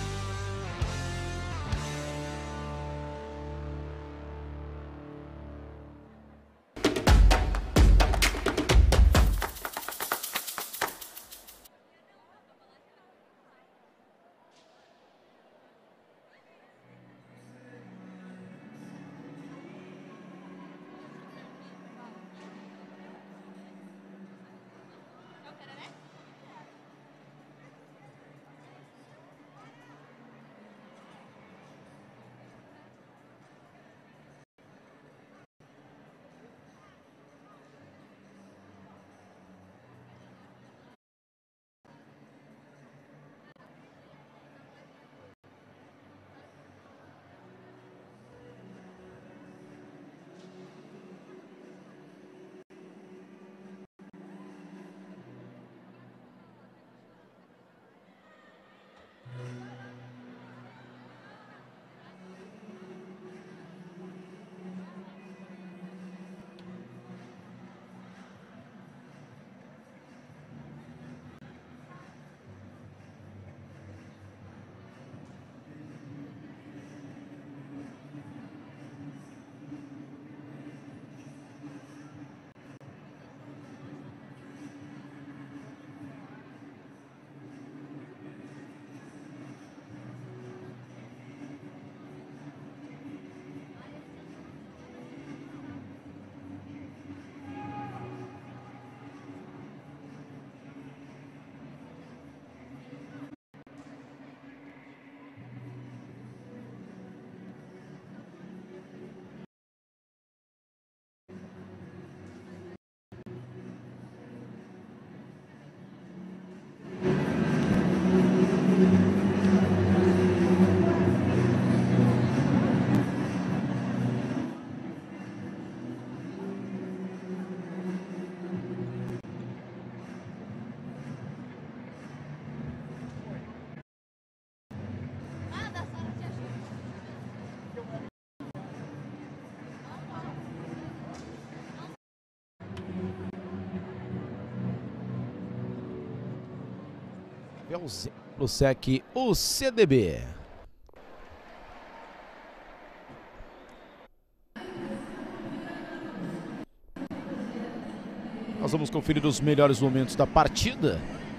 Pro S E C, o C D B. Nós vamos conferir os melhores momentos da partida.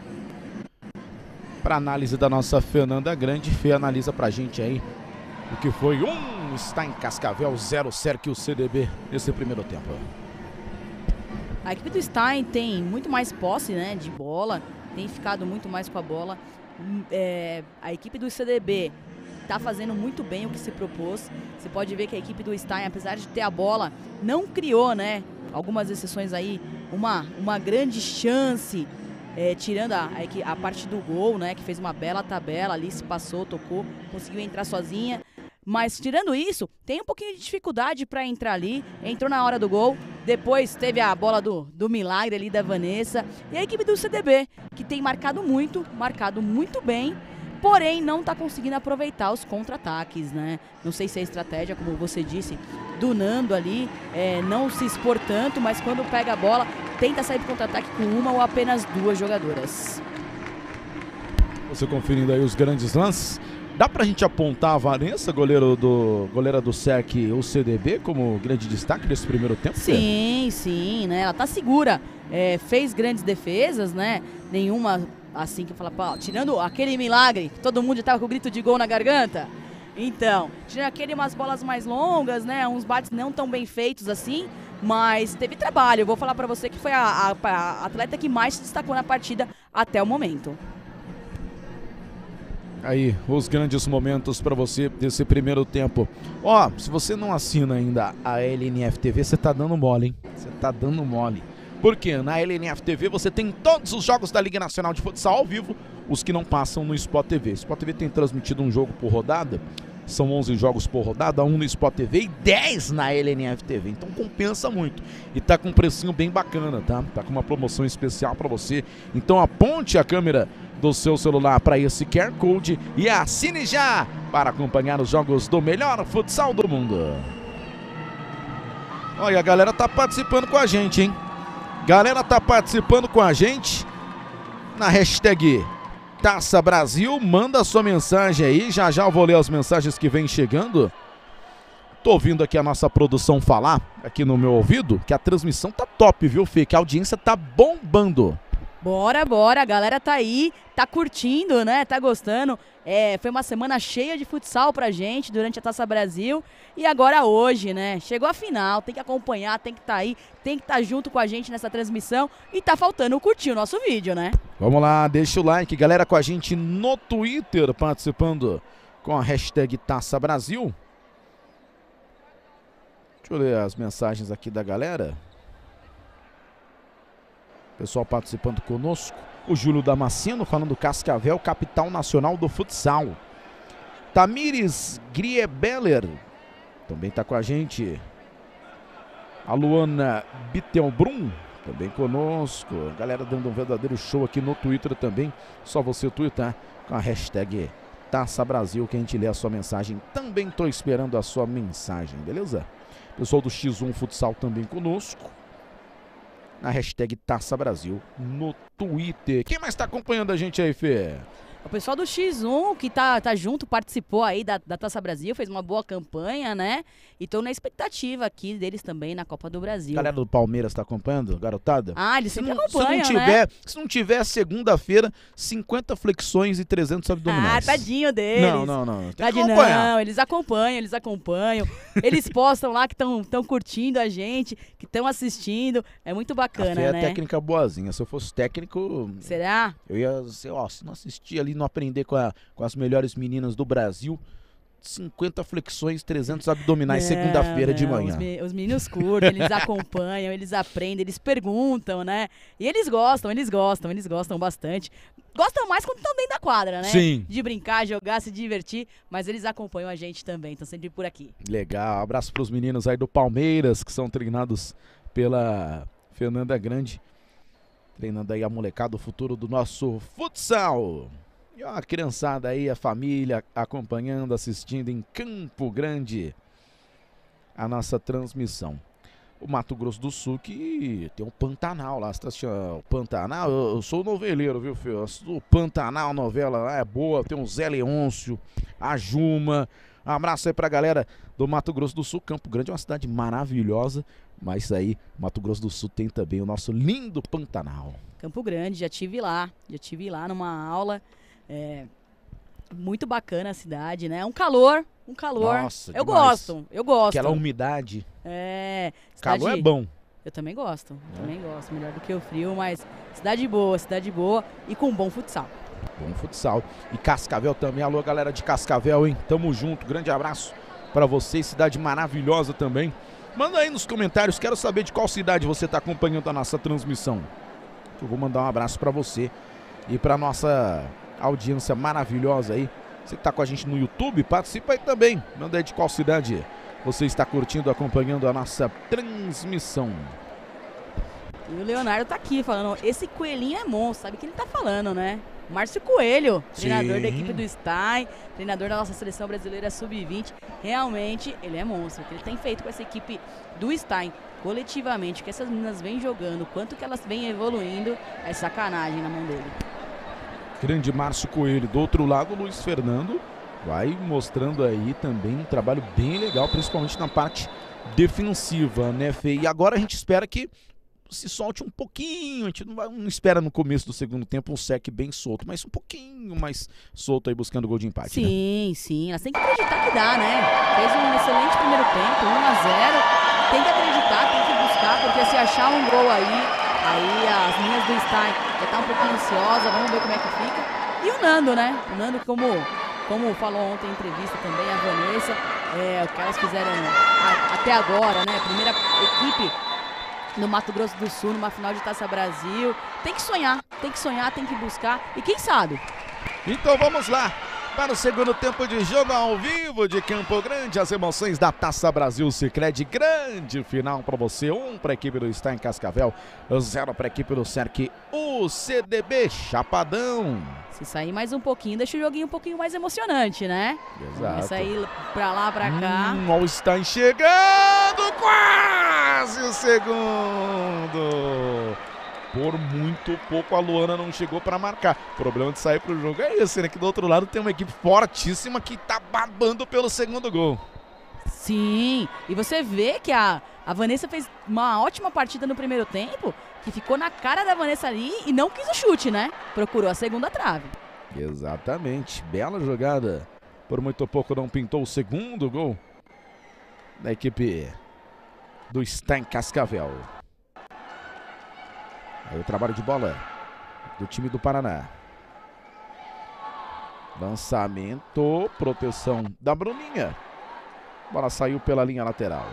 Para análise da nossa Fernanda Grande, Fê analisa pra gente aí o que foi um está em Cascavel, zero S E C, o C D B nesse primeiro tempo. A equipe do Stein tem muito mais posse, né, de bola, tem ficado muito mais com a bola. É, a equipe do C D B está fazendo muito bem o que se propôs. Você pode ver que a equipe do Stein, apesar de ter a bola, não criou, né, algumas exceções aí, uma, uma grande chance, é, tirando a, a, a parte do gol, né, que fez uma bela tabela ali, se passou, tocou, conseguiu entrar sozinha. Mas tirando isso, tem um pouquinho de dificuldade para entrar ali. Entrou na hora do gol, depois teve a bola do, do milagre ali da Vanessa. E a equipe do C D B, que tem marcado muito, marcado muito bem, porém não está conseguindo aproveitar os contra-ataques, né? Não sei se é estratégia, como você disse, do Nando ali, é, não se expor tanto, mas quando pega a bola, tenta sair do contra-ataque com uma ou apenas duas jogadoras. Você conferindo aí os grandes lances. Dá pra gente apontar a Vanessa, goleiro do, goleira do S E C, o C D B, como grande destaque nesse primeiro tempo? Sim, sim, né? Ela tá segura. É, fez grandes defesas, né? Nenhuma assim que fala, pô, tirando aquele milagre, que todo mundo já tava com o grito de gol na garganta. Então, tirando aquele umas bolas mais longas, né, uns bates não tão bem feitos assim, mas teve trabalho. Eu vou falar pra você que foi a, a, a atleta que mais se destacou na partida até o momento. Aí, os grandes momentos para você desse primeiro tempo. Ó, se você não assina ainda a L N F T V, você tá dando mole, hein? Você tá dando mole. Porque na L N F T V você tem todos os jogos da Liga Nacional de Futsal ao vivo, os que não passam no Sport T V. O Sport T V tem transmitido um jogo por rodada, são onze jogos por rodada, um no Sport T V e dez na L N F T V. Então compensa muito. E tá com um precinho bem bacana, tá? Tá com uma promoção especial para você. Então aponte a câmera do seu celular para esse Q R Code e assine já para acompanhar os jogos do melhor futsal do mundo. Olha, a galera tá participando com a gente, hein? Galera tá participando com a gente na hashtag Taça Brasil. Manda sua mensagem aí, já já eu vou ler as mensagens que vem chegando. Tô ouvindo aqui a nossa produção falar, aqui no meu ouvido, que a transmissão tá top, viu, Fê? Que a audiência tá bombando. Bora, bora, a galera tá aí, tá curtindo, né, tá gostando. É, foi uma semana cheia de futsal pra gente durante a Taça Brasil. E agora hoje, né, chegou a final, tem que acompanhar, tem que estar tá aí, tem que estar tá junto com a gente nessa transmissão. E tá faltando curtir o nosso vídeo, né? Vamos lá, deixa o like, galera com a gente no Twitter, participando com a hashtag Taça Brasil. Deixa eu ler as mensagens aqui da galera. Pessoal participando conosco. O Júlio Damasceno falando Cascavel, capital nacional do futsal. Tamires Griebeller também está com a gente. A Luana Bittelbrum também conosco. Galera dando um verdadeiro show aqui no Twitter também. Só você twittar com a hashtag Taça Brasil que a gente lê a sua mensagem. Também estou esperando a sua mensagem, beleza? Pessoal do X um Futsal também conosco. Na hashtag Taça Brasil no Twitter. Quem mais está acompanhando a gente aí, Fê? O pessoal do X um, que tá, tá junto, participou aí da, da Taça Brasil, fez uma boa campanha, né? E tô na expectativa aqui deles também na Copa do Brasil. Galera do Palmeiras tá acompanhando, garotada? Ah, eles sempre acompanham, se não tiver, né? Se não tiver segunda-feira, cinquenta flexões e trezentos abdominais. Ah, tadinho deles. Não, não, não. Tem tadinho, não, eles acompanham, eles acompanham. Eles postam lá que estão tão curtindo a gente, que estão assistindo. É muito bacana, a Fê né? É técnica boazinha. Se eu fosse técnico... Será? Eu ia, sei, ó, se não assistir ali, não aprender com, a, com as melhores meninas do Brasil, cinquenta flexões, trezentos abdominais segunda-feira de manhã. Os, me, os meninos curtem, eles acompanham, eles aprendem, eles perguntam, né? E eles gostam, eles gostam, eles gostam bastante. Gostam mais quando estão dentro da quadra, né? Sim. De brincar, jogar, se divertir, mas eles acompanham a gente também, estão sempre por aqui. Legal, abraço para os meninos aí do Palmeiras, que são treinados pela Fernanda Grande. Treinando aí a molecada, o futuro do nosso futsal. E ó, a criançada aí, a família acompanhando, assistindo em Campo Grande a nossa transmissão. O Mato Grosso do Sul que tem o Pantanal lá, você tá assistindo o Pantanal? Eu, eu sou noveleiro, viu, filho? O Pantanal, novela lá é boa, tem o Zé Leôncio, a Juma. Um abraço aí pra galera do Mato Grosso do Sul. Campo Grande é uma cidade maravilhosa, mas aí Mato Grosso do Sul tem também o nosso lindo Pantanal. Campo Grande, já tive lá, já tive lá numa aula. É, muito bacana a cidade, né? Um calor, um calor. Nossa, eu demais. gosto, eu gosto. Aquela umidade. É. Cidade... Calor é bom. Eu também gosto, é. também gosto. Melhor do que o frio, mas cidade boa, cidade boa e com bom futsal. Bom futsal. E Cascavel também. Alô, galera de Cascavel, hein? Tamo junto. Grande abraço pra vocês. Cidade maravilhosa também. Manda aí nos comentários. Quero saber de qual cidade você tá acompanhando a nossa transmissão. Eu vou mandar um abraço pra você e pra nossa audiência maravilhosa aí. Você que tá com a gente no YouTube, participa aí também. Manda aí de qual cidade você está curtindo, acompanhando a nossa transmissão. E o Leonardo tá aqui falando, esse coelhinho é monstro, sabe o que ele tá falando, né? Márcio Coelho, treinador Sim. da equipe do Stein, treinador da nossa seleção brasileira sub vinte. Realmente, ele é monstro. O que ele tem feito com essa equipe do Stein, coletivamente, que essas meninas vêm jogando, quanto que elas vêm evoluindo, é sacanagem na mão dele. Grande Márcio Coelho. Do outro lado, o Luiz Fernando vai mostrando aí também um trabalho bem legal, principalmente na parte defensiva, né, Fê? E agora a gente espera que se solte um pouquinho. A gente não, vai, não espera no começo do segundo tempo um sec bem solto, mas um pouquinho mais solto aí buscando gol de empate. Sim, né? sim. Elas têm que acreditar que dá, né? Fez um excelente primeiro tempo, um a zero. Tem que acreditar, tem que buscar, porque se achar um gol aí, aí as linhas do Stein já tá um pouquinho ansiosa, vamos ver como é que fica. E o Nando, né? O Nando, como, como falou ontem em entrevista também, a Vanessa, é, o que elas fizeram a, até agora, né? Primeira equipe no Mato Grosso do Sul, numa final de Taça Brasil. Tem que sonhar, tem que sonhar, tem que buscar. E quem sabe? Então vamos lá. Para o segundo tempo de jogo ao vivo de Campo Grande, as emoções da Taça Brasil Sicredi, grande final para você, um para a equipe do Stein Cascavel, zero para a equipe do Cerc, o C D B Chapadão. Se sair mais um pouquinho, deixa o joguinho um pouquinho mais emocionante, né? Exato. Vai sair pra lá, pra cá. Hum, olha o Stein chegando, quase o segundo. Por muito pouco a Luana não chegou para marcar. O problema de sair pro jogo é esse, né? Que do outro lado tem uma equipe fortíssima que tá babando pelo segundo gol. Sim, e você vê que a, a Vanessa fez uma ótima partida no primeiro tempo, que ficou na cara da Vanessa ali e não quis o chute, né? Procurou a segunda trave. Exatamente, bela jogada. Por muito pouco não pintou o segundo gol da equipe do Stein Cascavel. Aí o trabalho de bola do time do Paraná. Lançamento, proteção da Bruninha. Bola saiu pela linha lateral.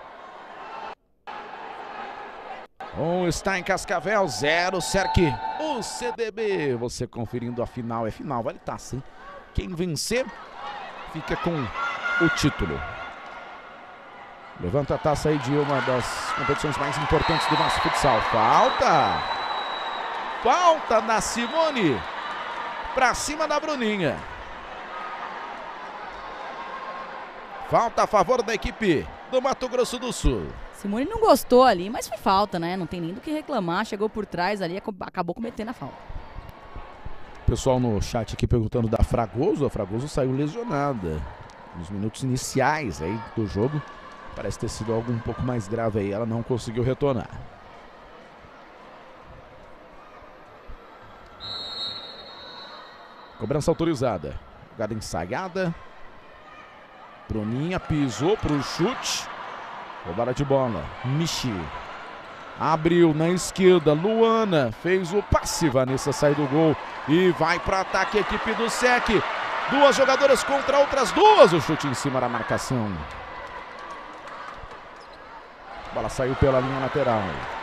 Um Stein Cascavel, zero Cerc, o C D B. Você conferindo a final, é final, vale taça, hein? Quem vencer fica com o título. Levanta a taça aí de uma das competições mais importantes do nosso futsal. Falta! Falta da Simone pra cima da Bruninha. Falta a favor da equipe do Mato Grosso do Sul. Simone não gostou ali, mas foi falta, né? Não tem nem do que reclamar. Chegou por trás ali, acabou cometendo a falta. Pessoal no chat aqui perguntando da Fragoso. A Fragoso saiu lesionada nos minutos iniciais aí do jogo. Parece ter sido algo um pouco mais grave aí. Ela não conseguiu retornar. Cobrança autorizada. Jogada ensaiada. Bruninha pisou para o chute. Roubada de bola. Michi. Abriu na esquerda. Luana fez o passe. Vanessa sai do gol. E vai para ataque a equipe do Sec. Duas jogadoras contra outras duas. O chute em cima da marcação. A bola saiu pela linha lateral.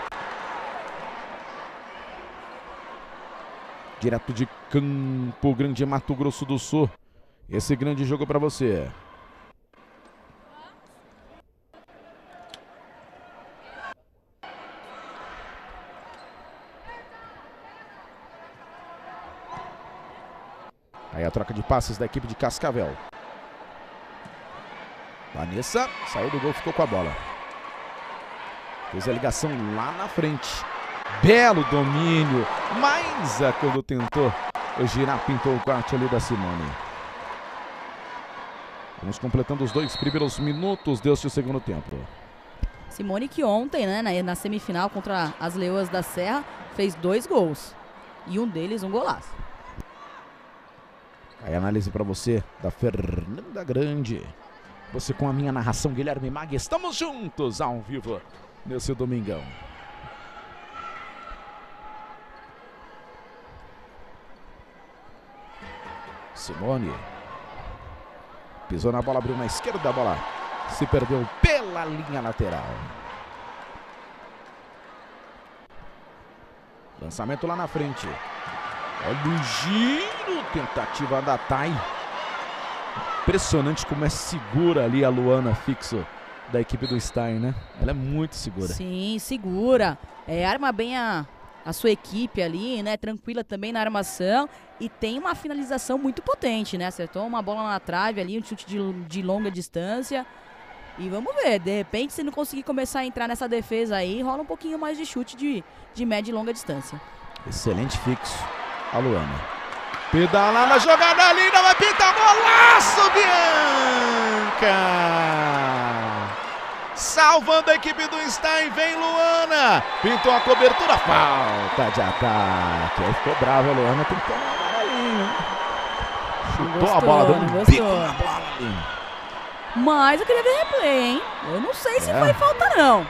Direto de Campo Grande, Mato Grosso do Sul. Esse grande jogo para você. Aí a troca de passes da equipe de Cascavel. Vanessa saiu do gol, ficou com a bola. Fez a ligação lá na frente. Belo domínio. Maisa quando tentou girar, pintou o corte ali da Simone. Vamos completando os dois primeiros minutos deste segundo tempo. Simone que ontem, né, na, na semifinal contra as Leoas da Serra, fez dois gols. E um deles um golaço. Aí a análise para você da Fernanda Grande. Você com a minha narração, Guilherme Mag. Estamos juntos ao vivo nesse domingão. Simone. Pisou na bola, abriu na esquerda, a bola se perdeu pela linha lateral. Lançamento lá na frente. Olha o giro, tentativa da Thay. Impressionante como é segura ali a Luana fixo da equipe do Stein, né? Ela é muito segura. Sim, segura. É, arma bem a, a sua equipe ali, né? Tranquila também na armação. E tem uma finalização muito potente, né? Acertou uma bola na trave ali, um chute de, de longa distância. E vamos ver, de repente, se não conseguir começar a entrar nessa defesa aí, rola um pouquinho mais de chute de, de média e longa distância. Excelente fixo. A Luana. Pedala na jogada linda, vai pintar golaço, Bianca! salvando a equipe do Stein, vem Luana, pintou a cobertura, falta de ataque, aí ficou bravo a Luana, tem que tomar uma amarelinha, chutou gostou, a bola, deu um bico na bola ali. Mas eu queria ver replay, hein, eu não sei se é. foi falta não.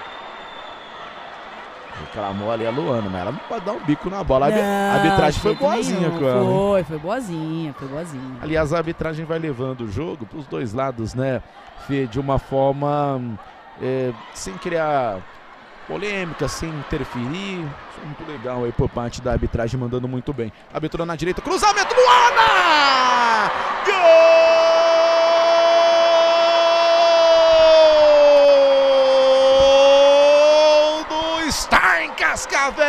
Reclamou ali a Luana, mas ela não pode dar um bico na bola. Não, a arbitragem foi boazinha com ela. Foi, foi boazinha, foi boazinha. Aliás, a arbitragem vai levando o jogo para os dois lados, né, Fê, de uma forma é, sem criar polêmica, sem interferir. Isso é muito legal aí por parte da arbitragem, mandando muito bem. Arbitrou na direita, cruzamento, Luana! Gol! Cascavel!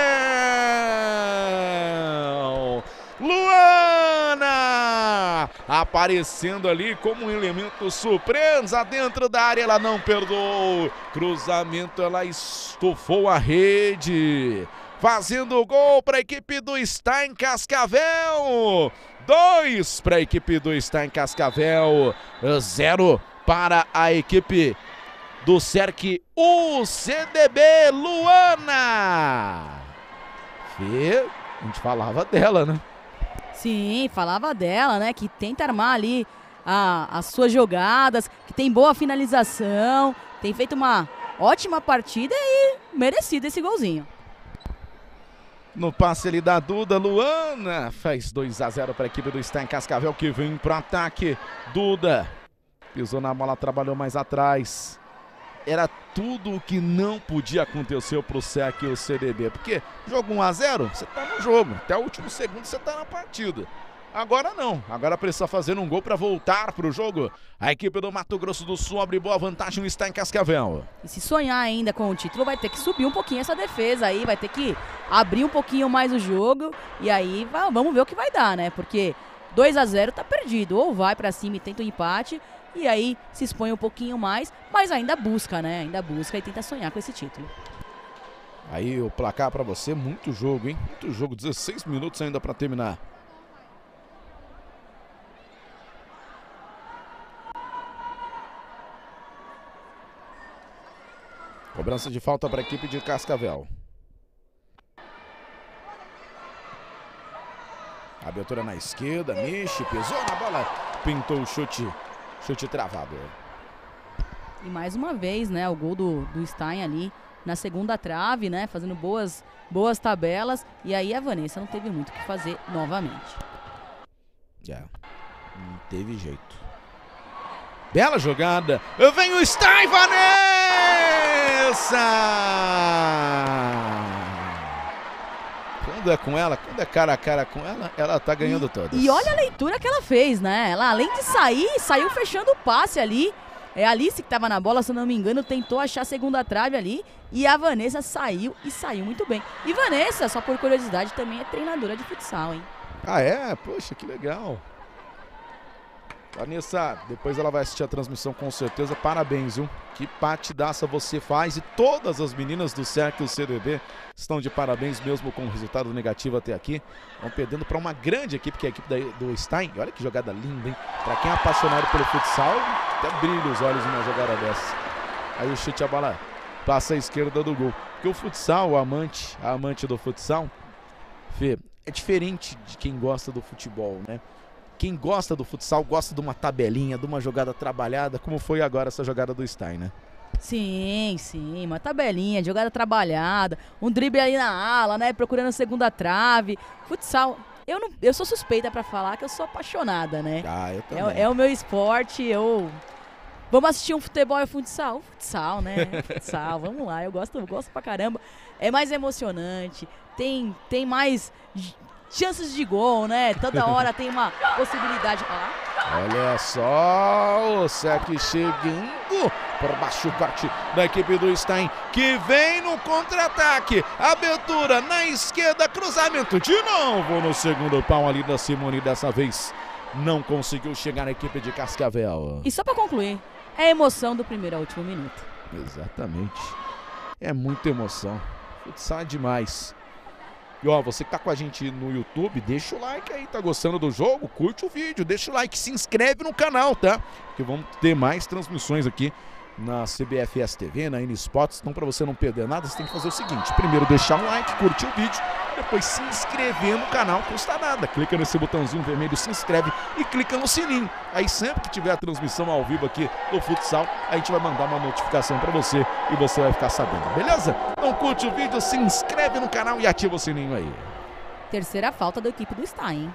Luana! Aparecendo ali como um elemento surpresa dentro da área, ela não perdoou. Cruzamento, ela estufou a rede. Fazendo o gol para a equipe do Stein Cascavel. Dois para a equipe do Stein Cascavel. Zero para a equipe do S E R C U C D B, Luana. Fê, a gente falava dela, né? Sim, falava dela, né? Que tenta armar ali a, as suas jogadas, que tem boa finalização, tem feito uma ótima partida e merecido esse golzinho. No passe ali da Duda, Luana faz dois a zero para a equipe do Stein Cascavel, que vem para o ataque. Duda pisou na bola, trabalhou mais atrás. Era tudo o que não podia acontecer para o S E R C e o C D B. Porque jogo um a zero, você tá no jogo. Até o último segundo você tá na partida. Agora não. Agora precisa fazer um gol para voltar para o jogo. A equipe do Mato Grosso do Sul abre boa vantagem, está em Cascavel. E se sonhar ainda com o título, vai ter que subir um pouquinho essa defesa aí. Vai ter que abrir um pouquinho mais o jogo. E aí vamos ver o que vai dar, né? Porque dois a zero tá perdido. Ou vai para cima e tenta o um empate. E aí se expõe um pouquinho mais, mas ainda busca, né? Ainda busca e tenta sonhar com esse título. Aí o placar para você, muito jogo, hein? Muito jogo, dezesseis minutos ainda para terminar. Cobrança de falta para a equipe de Cascavel. Abertura na esquerda, mexe, pisou na bola, pintou o chute. Chute travado. E mais uma vez, né, o gol do, do Stein ali na segunda trave, né, fazendo boas, boas tabelas. E aí a Vanessa não teve muito o que fazer novamente. Já, não teve jeito. Bela jogada. Vem o Stein, Vanessa! Quando é com ela, quando é cara a cara com ela, ela tá ganhando e, todas. E olha a leitura que ela fez, né? Ela, além de sair, saiu fechando o passe ali. É a Alice que tava na bola, se eu não me engano, tentou achar a segunda trave ali. E a Vanessa saiu e saiu muito bem. E Vanessa, só por curiosidade, também é treinadora de futsal, hein? Ah, é? Poxa, que legal. Vanessa, depois ela vai assistir a transmissão com certeza. Parabéns, viu? Que partidaça você faz. E todas as meninas do S E R C e o C D B estão de parabéns, mesmo com o resultado negativo até aqui. Vão perdendo para uma grande equipe, que é a equipe do Stein. Olha que jogada linda, hein? Para quem é apaixonado pelo futsal, até brilha os olhos numa jogada dessa. Aí o chute, a bola passa à esquerda do gol. Porque o futsal, o amante, a amante do futsal, Fê, é diferente de quem gosta do futebol, né? Quem gosta do futsal gosta de uma tabelinha, de uma jogada trabalhada, como foi agora essa jogada do Stein, né? Sim, sim, uma tabelinha, jogada trabalhada, um drible ali na ala, né, procurando a segunda trave. Futsal, eu, não, eu sou suspeita pra falar que eu sou apaixonada, né? Ah, eu também. É, é o meu esporte, eu... Vamos assistir um futebol e futsal? Futsal, né? Futsal, vamos lá, eu gosto, eu gosto pra caramba. É mais emocionante, tem, tem mais... chances de gol, né? Toda hora tem uma possibilidade. Ah. Olha só o S E R C chegando por baixo o corte da equipe do Stein, que vem no contra-ataque. Abertura na esquerda, cruzamento de novo no segundo pau ali da Simone. Dessa vez não conseguiu chegar na equipe de Cascavel. E só para concluir, é a emoção do primeiro ao último minuto. Exatamente. É muita emoção. Futsal é demais. E ó, você que tá com a gente no YouTube, deixa o like aí, tá gostando do jogo? Curte o vídeo, deixa o like, se inscreve no canal, tá? Porque vamos ter mais transmissões aqui na C B F S T V, na N Sports. Então, para você não perder nada, você tem que fazer o seguinte: primeiro deixar um like, curtir o vídeo, depois se inscrever no canal, custa nada. Clica nesse botãozinho vermelho, se inscreve e clica no sininho. Aí sempre que tiver a transmissão ao vivo aqui do futsal, a gente vai mandar uma notificação para você e você vai ficar sabendo, beleza? Então curte o vídeo, se inscreve no canal e ativa o sininho aí. Terceira falta da equipe do Stein.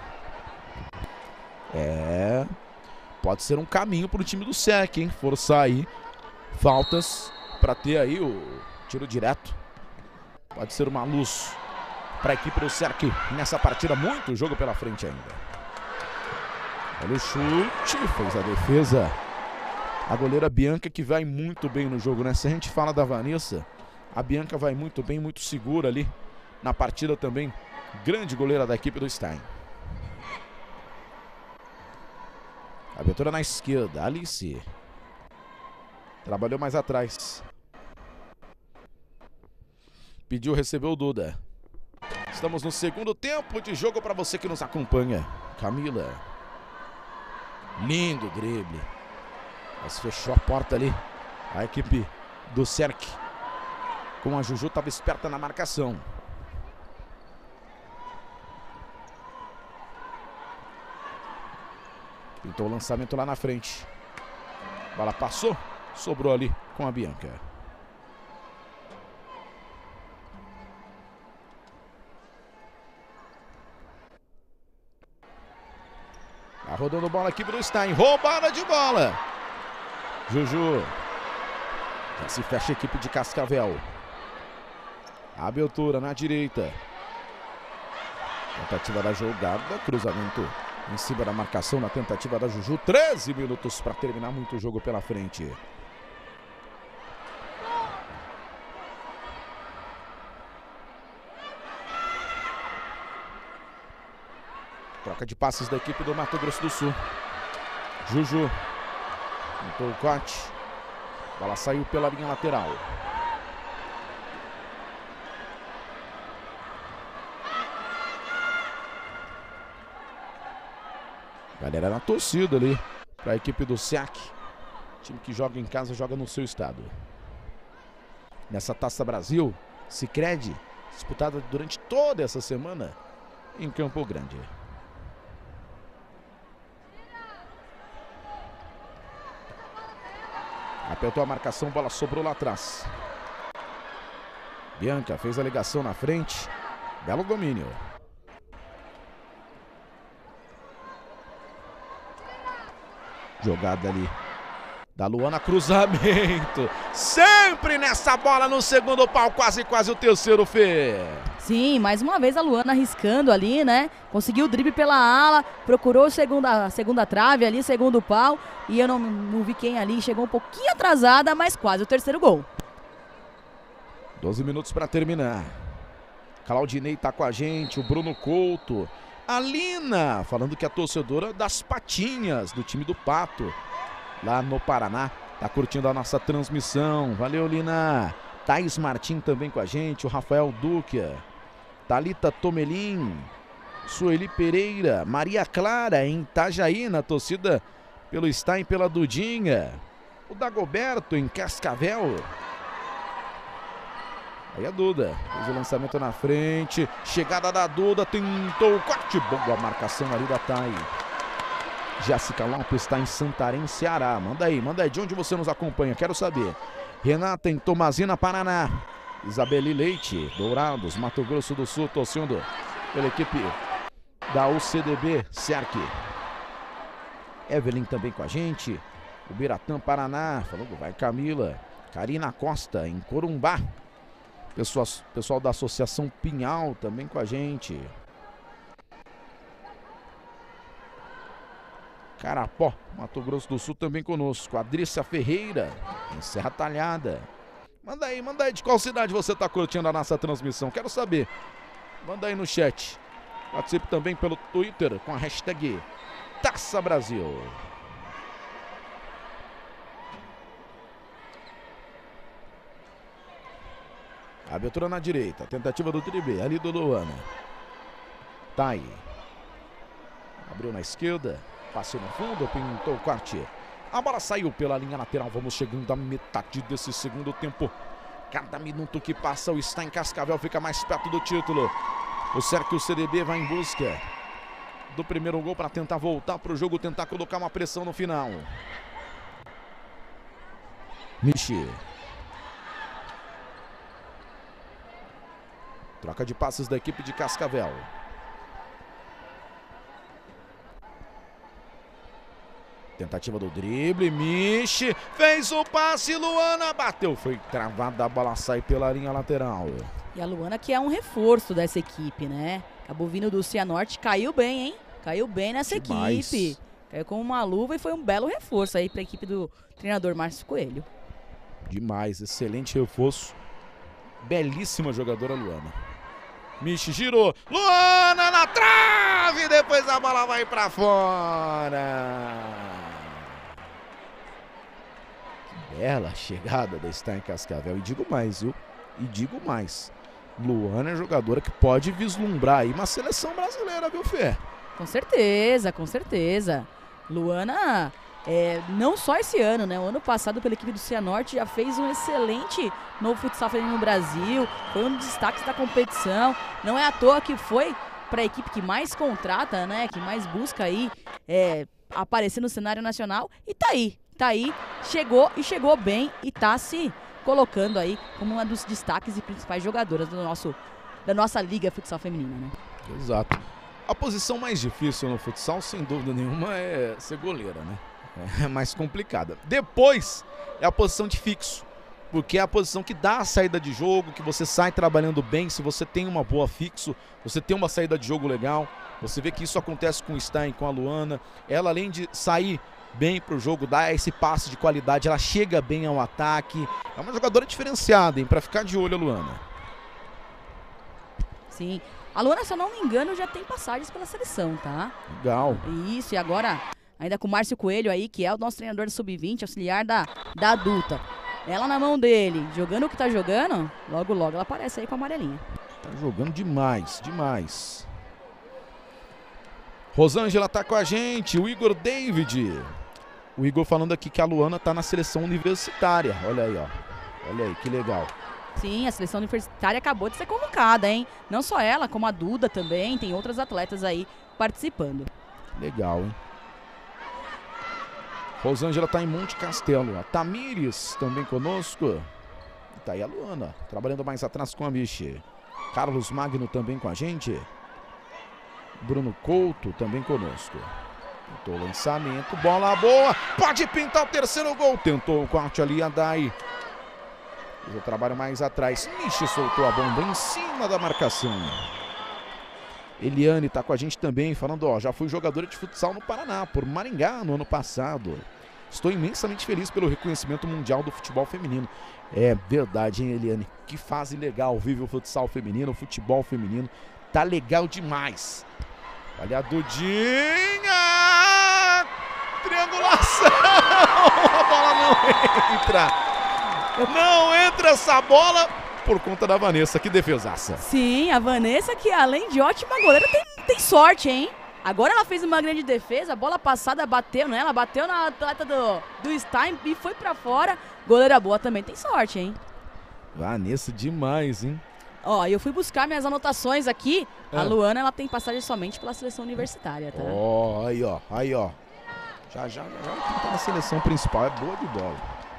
É, pode ser um caminho para o time do S E C, hein? Forçar aí faltas para ter aí o tiro direto. Pode ser uma luz para a equipe do S E C nessa partida. Muito jogo pela frente ainda. Olha o chute, fez a defesa. A goleira Bianca, que vai muito bem no jogo, né? Se a gente fala da Vanessa, a Bianca vai muito bem, muito segura ali na partida também. Grande goleira da equipe do Stein. Abertura na esquerda, Alice. Trabalhou mais atrás. Pediu, recebeu o Duda. Estamos no segundo tempo de jogo para você que nos acompanha. Camila. Lindo drible. Mas fechou a porta ali. A equipe do S E C. Com a Juju, estava esperta na marcação. Pintou o lançamento lá na frente. Bola passou. Sobrou ali com a Bianca. Tá rodando bola aqui pro Stein. Roubada de bola. Juju. Já se fecha a equipe de Cascavel. Abertura na direita. Tentativa da jogada. Cruzamento em cima da marcação na tentativa da Juju. treze minutos para terminar. Muito jogo pela frente. Troca de passes da equipe do Mato Grosso do Sul. Juju. Tentou o corte. A bola saiu pela linha lateral. Galera na torcida ali para a equipe do S E C. Time que joga em casa, joga no seu estado. Nessa Taça Brasil, Sicredi, disputada durante toda essa semana em Campo Grande. Apertou a marcação, bola sobrou lá atrás. Bianca fez a ligação na frente. Belo domínio. Jogada ali da Luana, cruzamento. Sempre nessa bola no segundo pau, quase, quase o terceiro, Fê. Sim, mais uma vez a Luana arriscando ali, né? Conseguiu o drible pela ala, procurou a segunda, segunda trave ali, segundo pau. E eu não, não vi quem ali, chegou um pouquinho atrasada, mas quase o terceiro gol. doze minutos para terminar. Claudinei tá com a gente, o Bruno Couto. A Lina, falando que é torcedora das Patinhas, do time do Pato, lá no Paraná. Tá curtindo a nossa transmissão. Valeu, Lina. Thaís Martim também com a gente, o Rafael Duque. Thalita Tomelin, Sueli Pereira, Maria Clara em Itajaí, na torcida pelo Stein e pela Dudinha. O Dagoberto em Cascavel. Aí a Duda, fez o lançamento na frente, chegada da Duda, tentou o corte, boa marcação ali da Thay. Jéssica Lopes está em Santarém, Ceará. Manda aí, manda aí, de onde você nos acompanha, quero saber. Renata em Tomazina, Paraná. Isabeli Leite, Dourados, Mato Grosso do Sul, torcendo pela equipe da U C D B, S E C. Evelyn também com a gente. Ubiratã, Paraná, falou que vai Camila. Karina Costa em Corumbá. Pessoal, pessoal da Associação Pinhal também com a gente. Carapó, Mato Grosso do Sul também conosco. Adrícia Ferreira, em Serra Talhada. Manda aí, manda aí de qual cidade você está curtindo a nossa transmissão. Quero saber. Manda aí no chat. Participe também pelo Twitter com a hashtag Taça Brasil. Abertura na direita, tentativa do drible, ali do Luana. Tá aí. Abriu na esquerda, passe no fundo, pintou o corte. A bola saiu pela linha lateral. Vamos chegando à metade desse segundo tempo. Cada minuto que passa, o Stein Cascavel fica mais perto do título. O Cerque C D B vai em busca do primeiro gol para tentar voltar para o jogo, tentar colocar uma pressão no final. Michi. Troca de passes da equipe de Cascavel. Tentativa do drible, Michi, fez o passe, Luana bateu, foi travada, a bola sai pela linha lateral. E a Luana que é um reforço dessa equipe, né? Acabou vindo do Cianorte, caiu bem, hein? Caiu bem nessa Demais. equipe. Caiu como uma luva e foi um belo reforço aí para a equipe do treinador Márcio Coelho. Demais, excelente reforço. Belíssima jogadora Luana. Michi girou, Luana na trave, depois a bola vai para fora. Bela chegada da Stein Cascavel. E digo mais, viu? E digo mais. Luana é jogadora que pode vislumbrar aí uma seleção brasileira, viu, Fê? Com certeza, com certeza. Luana, é, não só esse ano, né? O ano passado, pela equipe do Cianorte, já fez um excelente novo futsal feminino no Brasil. Foi um dos destaques da competição. Não é à toa que foi para a equipe que mais contrata, né? Que mais busca aí é, aparecer no cenário nacional. E tá aí. Tá aí, chegou e chegou bem e tá se colocando aí como uma dos destaques e principais jogadoras do nosso, da nossa Liga Futsal Feminina, né? Exato. A posição mais difícil no futsal, sem dúvida nenhuma, é ser goleira, né? É mais complicada. Depois é a posição de fixo, porque é a posição que dá a saída de jogo, que você sai trabalhando bem, se você tem uma boa fixo, você tem uma saída de jogo legal. Você vê que isso acontece com o Stein, com a Luana. Ela, além de sair bem pro jogo, dá esse passe de qualidade, ela chega bem ao ataque. É uma jogadora diferenciada, hein? Pra ficar de olho a Luana. Sim. A Luana, se eu não me engano, já tem passagens pela seleção, tá? Legal. Isso, e agora, ainda com o Márcio Coelho aí, que é o nosso treinador do sub vinte, auxiliar da, da adulta. Ela na mão dele, jogando o que tá jogando, logo, logo ela aparece aí com a amarelinha. Tá jogando demais, demais. Rosângela tá com a gente, o Igor David. O Igor falando aqui que a Luana tá na seleção universitária. Olha aí, ó. Olha aí, que legal. Sim, a seleção universitária acabou de ser convocada, hein? Não só ela, como a Duda também, tem outras atletas aí participando. Legal, hein? Rosângela tá em Monte Castelo. A Tamires também conosco. Tá aí a Luana, trabalhando mais atrás com a Michi. Carlos Magno também com a gente. Bruno Couto também conosco. Tentou o lançamento, bola boa, pode pintar o terceiro gol. Tentou o corte ali, a Dai. O trabalho mais atrás. Michi soltou a bomba em cima da marcação. Eliane tá com a gente também, falando, ó, já fui jogadora de futsal no Paraná, por Maringá, no ano passado. Estou imensamente feliz pelo reconhecimento mundial do futebol feminino. É verdade, hein, Eliane? Que fase legal, vive o futsal feminino, o futebol feminino. Tá legal demais. Olha a Dudinha! Triangulação! A bola não entra! Não entra essa bola por conta da Vanessa. Que defesaça. Sim, a Vanessa, que além de ótima goleira, tem, tem sorte, hein? Agora ela fez uma grande defesa, a bola passada bateu nela, bateu na atleta do, do Stein e foi pra fora. Goleira boa também tem sorte, hein? Vanessa demais, hein? Ó, eu fui buscar minhas anotações aqui. É. A Luana, ela tem passagem somente pela seleção universitária, tá? Ó, oh, aí, ó, aí, ó. Já, já, já tá na seleção principal, é boa de bola.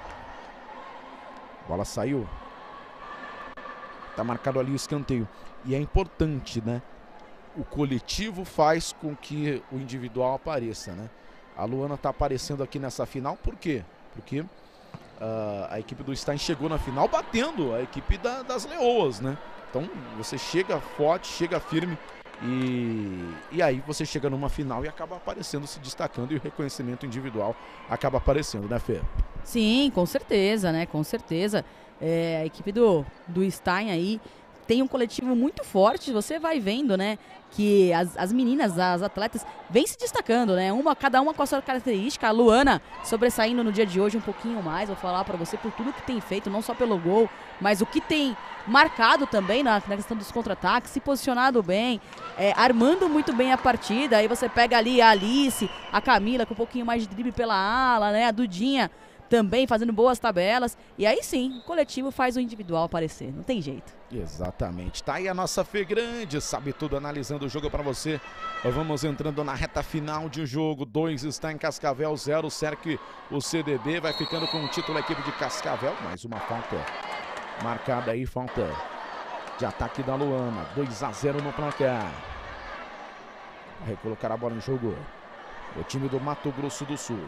Bola saiu. Tá marcado ali o escanteio. E é importante, né? O coletivo faz com que o individual apareça, né? A Luana tá aparecendo aqui nessa final, por quê? Porque uh, a equipe do Stein chegou na final batendo a equipe da, das Leoas, né? Então você chega forte, chega firme e, e aí você chega numa final e acaba aparecendo, se destacando, e o reconhecimento individual acaba aparecendo, né, Fê? Sim, com certeza, né? Com certeza. É, a equipe do, do Stein aí tem um coletivo muito forte, você vai vendo, né, que as, as meninas, as atletas, vêm se destacando, né, uma, cada uma com a sua característica. A Luana sobressaindo no dia de hoje um pouquinho mais, vou falar pra você, por tudo que tem feito, não só pelo gol, mas o que tem marcado também na, na questão dos contra-ataques, se posicionado bem, é, armando muito bem a partida. Aí você pega ali a Alice, a Camila com um pouquinho mais de drible pela ala, né, a Dudinha também fazendo boas tabelas, e aí sim, o coletivo faz o individual aparecer, não tem jeito. Exatamente, tá aí a nossa Fê Grande, sabe tudo, analisando o jogo para você. Vamos entrando na reta final de jogo, dois está em Cascavel, zero, Cerque, o C D B vai ficando com o título a equipe de Cascavel, mais uma falta marcada aí, falta de ataque da Luana, dois a zero no placar. Vai recolocar a bola em jogo o time do Mato Grosso do Sul.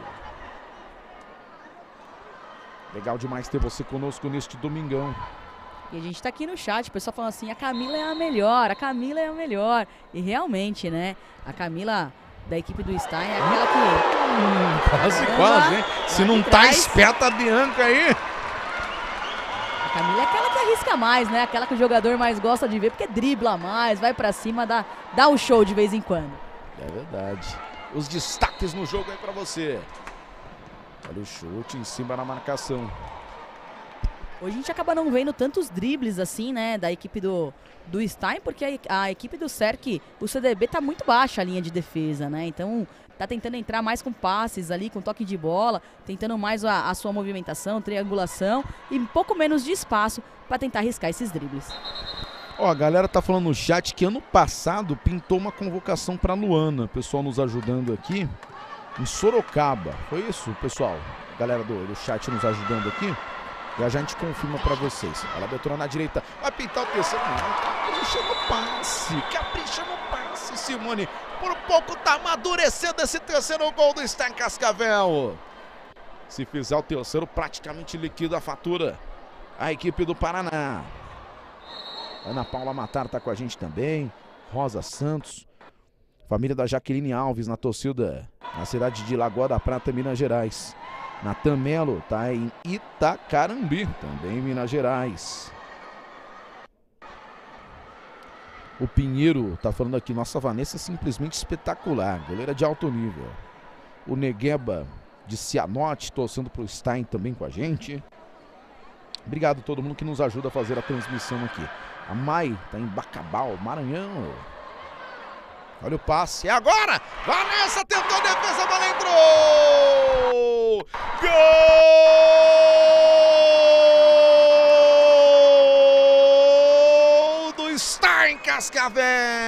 Legal demais ter você conosco neste domingão. E a gente tá aqui no chat, o pessoal falando assim, a Camila é a melhor, a Camila é a melhor. E realmente, né, a Camila da equipe do Stein é aquela que... Hum, quase, ela, quase, hein? Se não tá traz... esperta a Bianca aí. A Camila é aquela que arrisca mais, né? Aquela que o jogador mais gosta de ver, porque dribla mais, vai pra cima, dá, dá um show de vez em quando. É verdade. Os destaques no jogo aí pra você. Olha o chute em cima da marcação. Hoje a gente acaba não vendo tantos dribles assim, né, da equipe do, do Stein, porque a, a equipe do Cerque, o C D B tá muito baixa a linha de defesa, né, então tá tentando entrar mais com passes ali, com toque de bola, tentando mais a, a sua movimentação, triangulação e um pouco menos de espaço para tentar arriscar esses dribles. Ó, a galera tá falando no chat que ano passado pintou uma convocação para Luana, pessoal nos ajudando aqui. Em Sorocaba, foi isso, pessoal? Galera do, do chat nos ajudando aqui. Já já a gente confirma pra vocês. Ela abertura na direita, vai pintar o terceiro. Capricha no passe, capricha no passe, Simone. Por pouco tá amadurecendo esse terceiro gol do Stein Cascavel. Se fizer o terceiro, praticamente liquida a fatura. A equipe do Paraná. Ana Paula Matar tá com a gente também. Rosa Santos. Família da Jaqueline Alves na torcida na cidade de Lagoa da Prata, Minas Gerais. Natan Melo tá em Itacarambi, também em Minas Gerais. O Pinheiro tá falando aqui, nossa Vanessa é simplesmente espetacular, goleira de alto nível. O Negueba de Cianorte torcendo pro Stein também com a gente. Obrigado a todo mundo que nos ajuda a fazer a transmissão aqui. A Mai tá em Bacabal, Maranhão. Olha o passe, é agora! Vanessa tentou a defesa, a bola entrou! Gol do Stein Cascavel!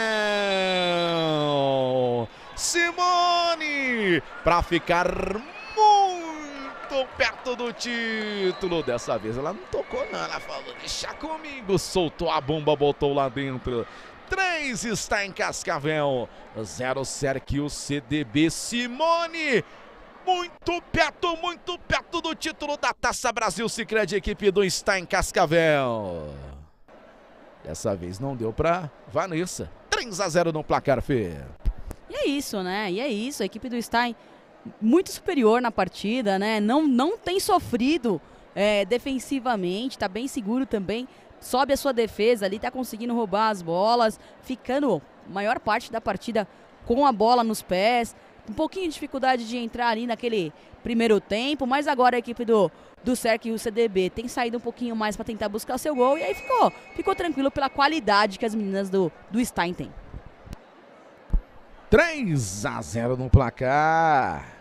Simone, para ficar muito perto do título. Dessa vez ela não tocou não, ela falou, deixa comigo, soltou a bomba, botou lá dentro. três está em Cascavel, zero Cerque, o C D B. Simone, muito perto, muito perto do título da Taça Brasil Sicredi, equipe do Stein Cascavel. Dessa vez não deu pra Vanessa, três a zero no placar, Fê. E é isso, né? E é isso, a equipe do Stein muito superior na partida, né? Não, não tem sofrido é, defensivamente, tá bem seguro também. Sobe a sua defesa ali, tá conseguindo roubar as bolas, ficando maior parte da partida com a bola nos pés. Um pouquinho de dificuldade de entrar ali naquele primeiro tempo, mas agora a equipe do, do Cerque e o C D B tem saído um pouquinho mais para tentar buscar seu gol e aí ficou, ficou tranquilo pela qualidade que as meninas do, do Stein têm. três a zero no placar.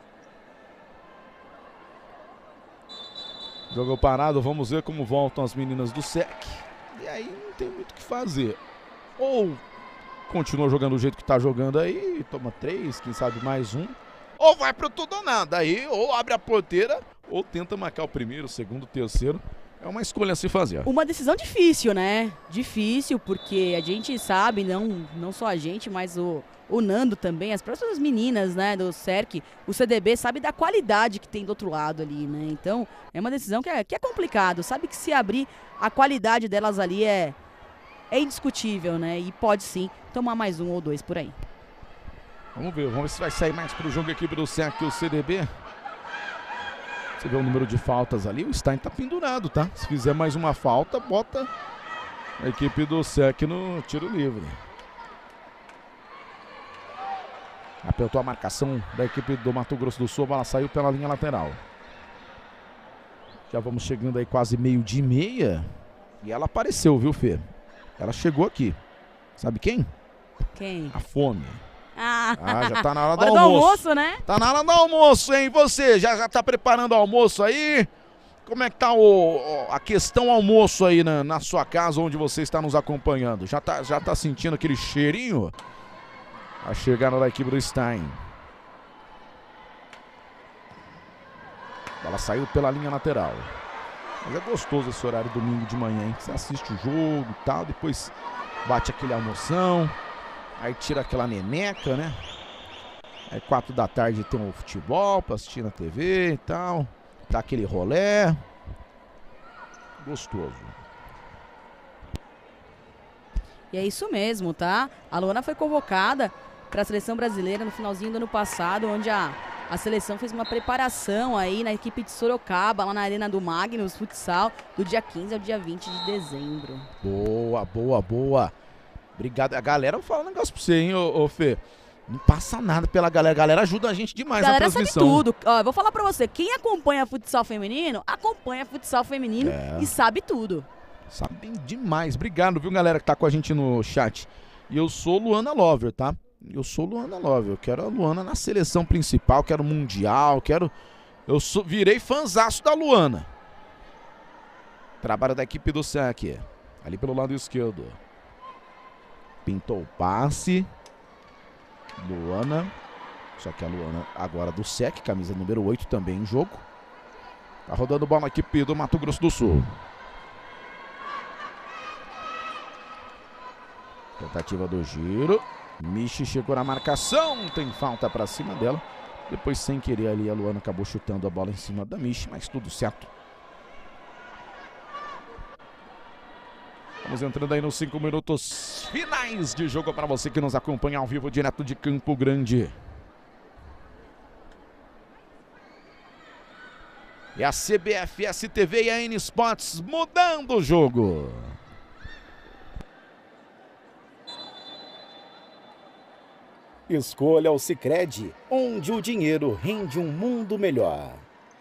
Jogo parado, vamos ver como voltam as meninas do Cerque. E aí não tem muito o que fazer. Ou continua jogando do jeito que tá jogando aí, toma três, quem sabe mais um. Ou vai pro tudo ou nada. Aí ou abre a porteira, ou tenta marcar o primeiro, o segundo, o terceiro. É uma escolha a se fazer. Uma decisão difícil, né? Difícil, porque a gente sabe, não, não só a gente, mas o, o Nando também, as próximas meninas, né, do Cerque, o C D B, sabe da qualidade que tem do outro lado ali, né? Então, é uma decisão que é, que é complicado. Sabe que se abrir, a qualidade delas ali é, é indiscutível, né? E pode sim tomar mais um ou dois por aí. Vamos ver, vamos ver se vai sair mais pro jogo aqui do Cerque e o C D B. Você vê o número de faltas ali, o Stein tá pendurado, tá? Se fizer mais uma falta, bota A equipe do S E C no tiro livre. Apertou a marcação da equipe do Mato Grosso do Sul, a bola saiu pela linha lateral. Já vamos chegando aí quase meio-dia e meia. E ela apareceu, viu, Fê? Ela chegou aqui. Sabe quem? Quem? A fome. Ah, ah já tá na hora do hora almoço. do almoço, né? Tá na hora do almoço, hein? Você já, já tá preparando o almoço aí? Como é que tá o, a questão almoço aí na, na sua casa, onde você está nos acompanhando? Já tá, já tá sentindo aquele cheirinho? A chegada da equipe do Stein. Ela saiu pela linha lateral. Mas é gostoso esse horário domingo de manhã, hein? Você assiste o jogo e tal, depois bate aquele almoção, aí tira aquela neneca, né? Aí quatro da tarde tem um futebol pra assistir na T V e tal. Dá aquele rolé. Gostoso. E é isso mesmo, tá? A Luana foi convocada para a seleção brasileira no finalzinho do ano passado, onde a, a seleção fez uma preparação aí na equipe de Sorocaba, lá na Arena do Magnus Futsal, do dia quinze ao dia vinte de dezembro. Boa, boa, boa. Obrigado. A galera fala um negócio pra você, hein, ô, ô Fê? Não passa nada pela galera. A galera ajuda a gente demais na transmissão. A galera sabe tudo. Ó, eu vou falar pra você, quem acompanha futsal feminino, acompanha futsal feminino É. e sabe tudo. Sabem demais. Obrigado, viu, galera que tá com a gente no chat. E eu sou Luana Lover, tá? Eu sou Luana Lover. Eu quero a Luana na seleção principal, quero mundial, quero... Eu sou... virei fanzaço da Luana. Trabalho da equipe do S E C. Ali pelo lado esquerdo. Pintou o passe. Luana. Só que a Luana agora do S E C, camisa número oito também em jogo. Tá rodando bola a equipe do Mato Grosso do Sul. Tentativa do giro. Michi chegou na marcação. Tem falta pra cima dela. Depois, sem querer ali, a Luana acabou chutando a bola em cima da Michi, mas tudo certo. Vamos entrando aí nos cinco minutos finais de jogo para você que nos acompanha ao vivo, direto de Campo Grande. É a C B F S T V e a N Sports mudando o jogo. Escolha o Sicredi, onde o dinheiro rende um mundo melhor.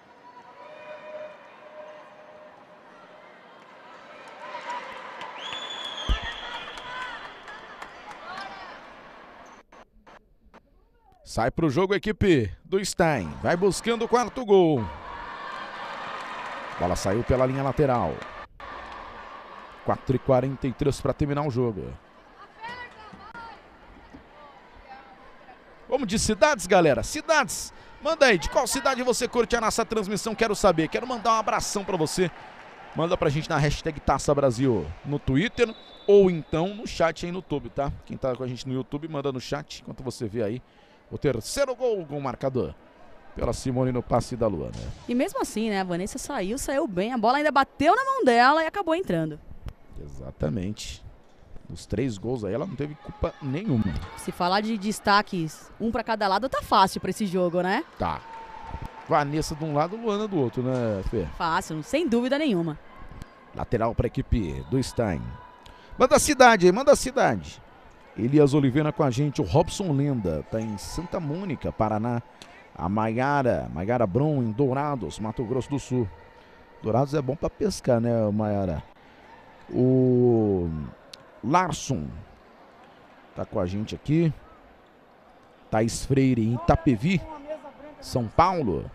Sai pro jogo a equipe do Stein. Vai buscando o quarto gol. Bola saiu pela linha lateral. quatro e quarenta e três para terminar o jogo. Vamos de cidades, galera. Cidades. Manda aí, de qual cidade você curte a nossa transmissão? Quero saber. Quero mandar um abração para você. Manda pra gente na hashtag Taça Brasil no Twitter ou então no chat aí no YouTube, tá? Quem tá com a gente no YouTube, manda no chat enquanto você vê aí o terceiro gol, gol marcador pela Simone no passe da Luana. E mesmo assim, né, a Vanessa saiu, saiu bem, a bola ainda bateu na mão dela e acabou entrando. Exatamente. Os três gols aí, ela não teve culpa nenhuma. Se falar de destaques, um pra cada lado, tá fácil pra esse jogo, né? Tá. Vanessa de um lado, Luana do outro, né, Fê? Fácil, sem dúvida nenhuma. Lateral pra equipe do Stein. Manda a cidade aí, manda a cidade. Elias Oliveira com a gente, o Robson Lenda, tá em Santa Mônica, Paraná. A Maiara, Maiara Brum em Dourados, Mato Grosso do Sul. Dourados é bom pra pescar, né, Maiara? O Larson tá com a gente aqui. Thaís Freire em Itapevi, São Paulo.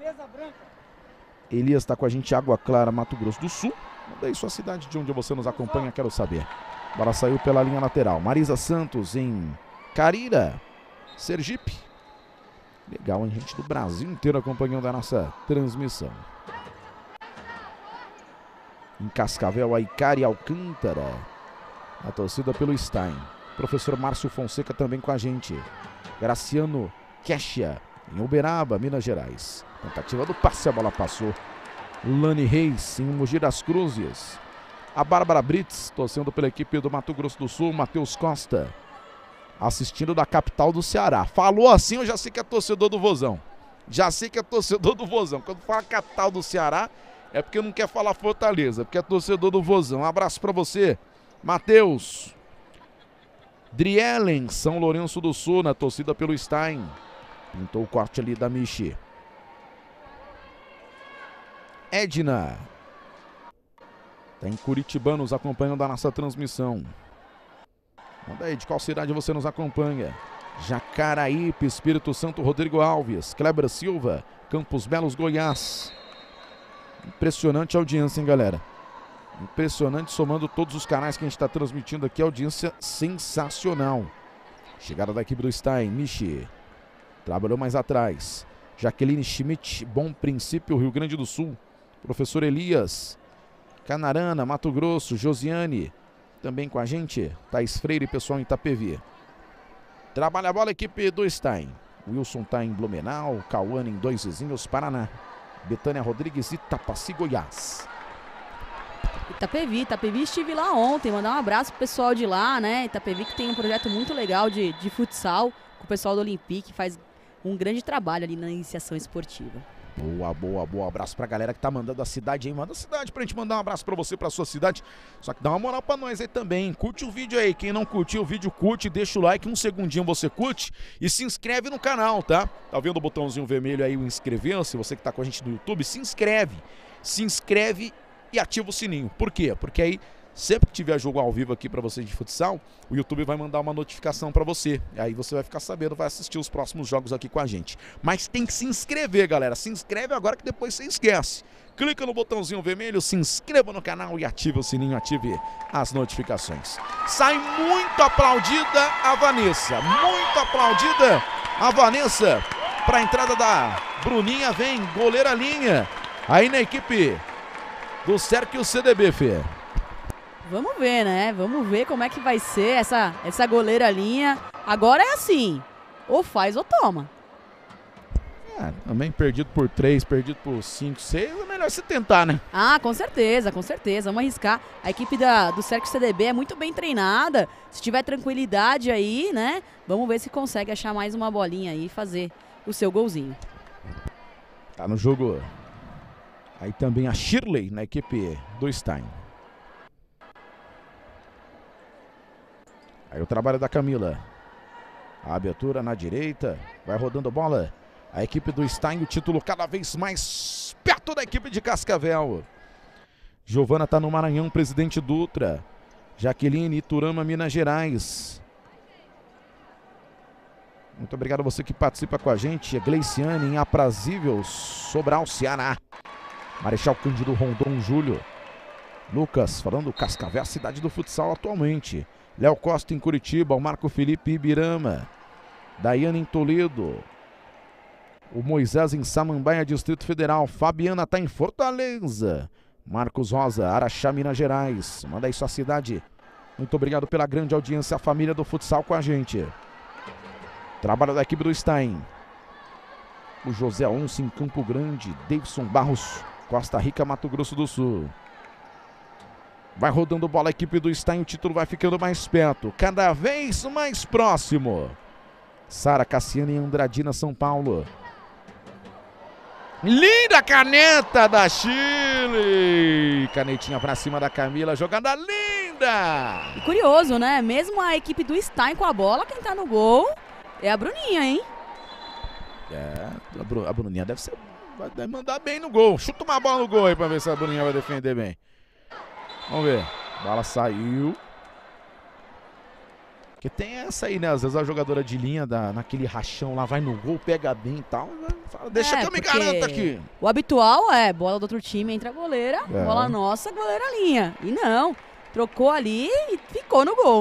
Elias tá com a gente, Água Clara, Mato Grosso do Sul. Manda aí sua cidade de onde você nos acompanha, quero saber. A bola saiu pela linha lateral. Marisa Santos em Carira, Sergipe. Legal, hein? Gente do Brasil inteiro acompanhando a nossa transmissão. Em Cascavel, a Icari Alcântara. A torcida pelo Stein. Professor Márcio Fonseca também com a gente. Graciano Quechia, em Uberaba, Minas Gerais. Tentativa do passe, a bola passou. Lani Reis, em Mogi das Cruzes. A Bárbara Brits, torcendo pela equipe do Mato Grosso do Sul. Matheus Costa, assistindo da capital do Ceará. Falou assim, eu já sei que é torcedor do Vozão. Já sei que é torcedor do Vozão. Quando fala capital do Ceará, é porque não quer falar Fortaleza, porque é torcedor do Vozão. Um abraço pra você, Matheus. Drielen, São Lourenço do Sul, na torcida pelo Stein. Pintou o corte ali da Michi. Edna. Tá em Curitibano nos acompanhando a nossa transmissão. Manda aí, de qual cidade você nos acompanha? Jacaraípe, Espírito Santo, Rodrigo Alves. Kleber Silva, Campos Belos, Goiás. Impressionante a audiência, hein, galera? Impressionante, somando todos os canais que a gente está transmitindo aqui, audiência sensacional. Chegada da equipe do Stein, Michi. Trabalhou mais atrás. Jaqueline Schmidt, Bom Princípio, Rio Grande do Sul. Professor Elias. Canarana, Mato Grosso, Josiane. Também com a gente, Thaís Freire, pessoal em Itapevi. Trabalha a bola, equipe do Stein. Wilson tá em Blumenau, Cauane em Dois Vizinhos, Paraná. Betânia Rodrigues, Itapaci, Goiás. Itapevi, Itapevi estive lá ontem, mandar um abraço pro pessoal de lá, né? Itapevi que tem um projeto muito legal de, de futsal com o pessoal do Olympique, faz um grande trabalho ali na iniciação esportiva. Boa, boa, boa. Abraço pra galera que tá mandando a cidade aí. Manda a cidade pra gente mandar um abraço pra você, pra sua cidade. Só que dá uma moral pra nós aí também. Curte o vídeo aí. Quem não curtiu o vídeo, curte, deixa o like. Um segundinho você curte e se inscreve no canal, tá? Tá vendo o botãozinho vermelho aí, o inscrever-se? Você que tá com a gente no YouTube, se inscreve. Se inscreve e ativa o sininho. Por quê? Porque aí, sempre que tiver jogo ao vivo aqui pra você de futsal, o YouTube vai mandar uma notificação pra você. E aí você vai ficar sabendo, vai assistir os próximos jogos aqui com a gente. Mas tem que se inscrever, galera. Se inscreve agora que depois você esquece. Clica no botãozinho vermelho, se inscreva no canal e ative o sininho, ative as notificações. Sai muito aplaudida a Vanessa. Muito aplaudida a Vanessa. Pra entrada da Bruninha, vem, goleira linha. Aí na equipe do Cerque o C D B, Fê. Vamos ver, né? Vamos ver como é que vai ser essa, essa goleira linha. Agora é assim, ou faz ou toma. É, também perdido por três, perdido por cinco, seis, é melhor se tentar, né? Ah, com certeza, com certeza. Vamos arriscar. A equipe da, do Cerque C D B é muito bem treinada. Se tiver tranquilidade aí, né? Vamos ver se consegue achar mais uma bolinha aí e fazer o seu golzinho. Tá no jogo. Aí também a Shirley na equipe do Stein. Aí o trabalho da Camila. A abertura na direita. Vai rodando bola. A equipe do Stein, o título cada vez mais perto da equipe de Cascavel. Giovana tá no Maranhão, Presidente Dutra. Jaqueline, Iturama, Minas Gerais. Muito obrigado a você que participa com a gente. A Gleiciane, em Aprazível, Sobral, Ceará. Marechal Cândido Rondon, Júlio. Lucas, falando Cascavel, cidade do futsal atualmente. Léo Costa em Curitiba, o Marco Felipe Ibirama. Daiane em Toledo. O Moisés em Samambaia, Distrito Federal. Fabiana está em Fortaleza. Marcos Rosa, Araxá, Minas Gerais. Manda aí sua cidade. Muito obrigado pela grande audiência, a família do futsal com a gente. Trabalho da equipe do Stein. O José Alonso em Campo Grande. Davidson Barros, Costa Rica, Mato Grosso do Sul. Vai rodando bola a equipe do Stein, o título vai ficando mais perto, cada vez mais próximo. Sara Cassiane em Andradina, São Paulo. Linda caneta da Chile. Canetinha pra cima da Camila, jogada linda. E curioso, né? Mesmo a equipe do Stein com a bola, quem tá no gol é a Bruninha, hein? É, a, Bru a Bruninha deve ser, vai mandar bem no gol. Chuta uma bola no gol aí pra ver se a Bruninha vai defender bem. Vamos ver. A bola saiu. Porque tem essa aí, né? Às vezes a jogadora de linha da, naquele rachão lá vai no gol, pega bem e tal. Fala, deixa é, que eu me garanto aqui. O habitual é bola do outro time, entra a goleira, é. bola nossa, goleira linha. E não, trocou ali e ficou no gol.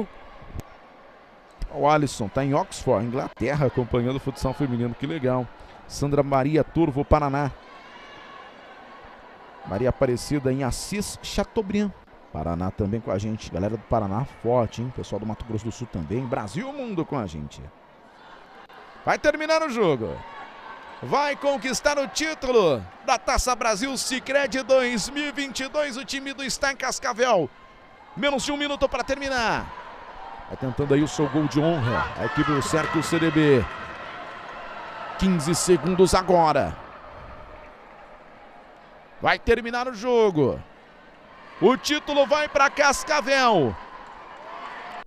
O Alisson tá em Oxford, Inglaterra, acompanhando o futsal feminino. Que legal. Sandra Maria Turvo, Paraná. Maria Aparecida em Assis, Chateaubriand. Paraná também com a gente. Galera do Paraná forte, hein? Pessoal do Mato Grosso do Sul também. Brasil Mundo com a gente. Vai terminar o jogo. Vai conquistar o título da Taça Brasil Sicredi dois mil e vinte e dois. O time do Stein Cascavel. Menos de um minuto para terminar. Vai tentando aí o seu gol de honra. A equipe do Cerque o C D B. quinze segundos agora. Vai terminar o jogo. O título vai para Cascavel.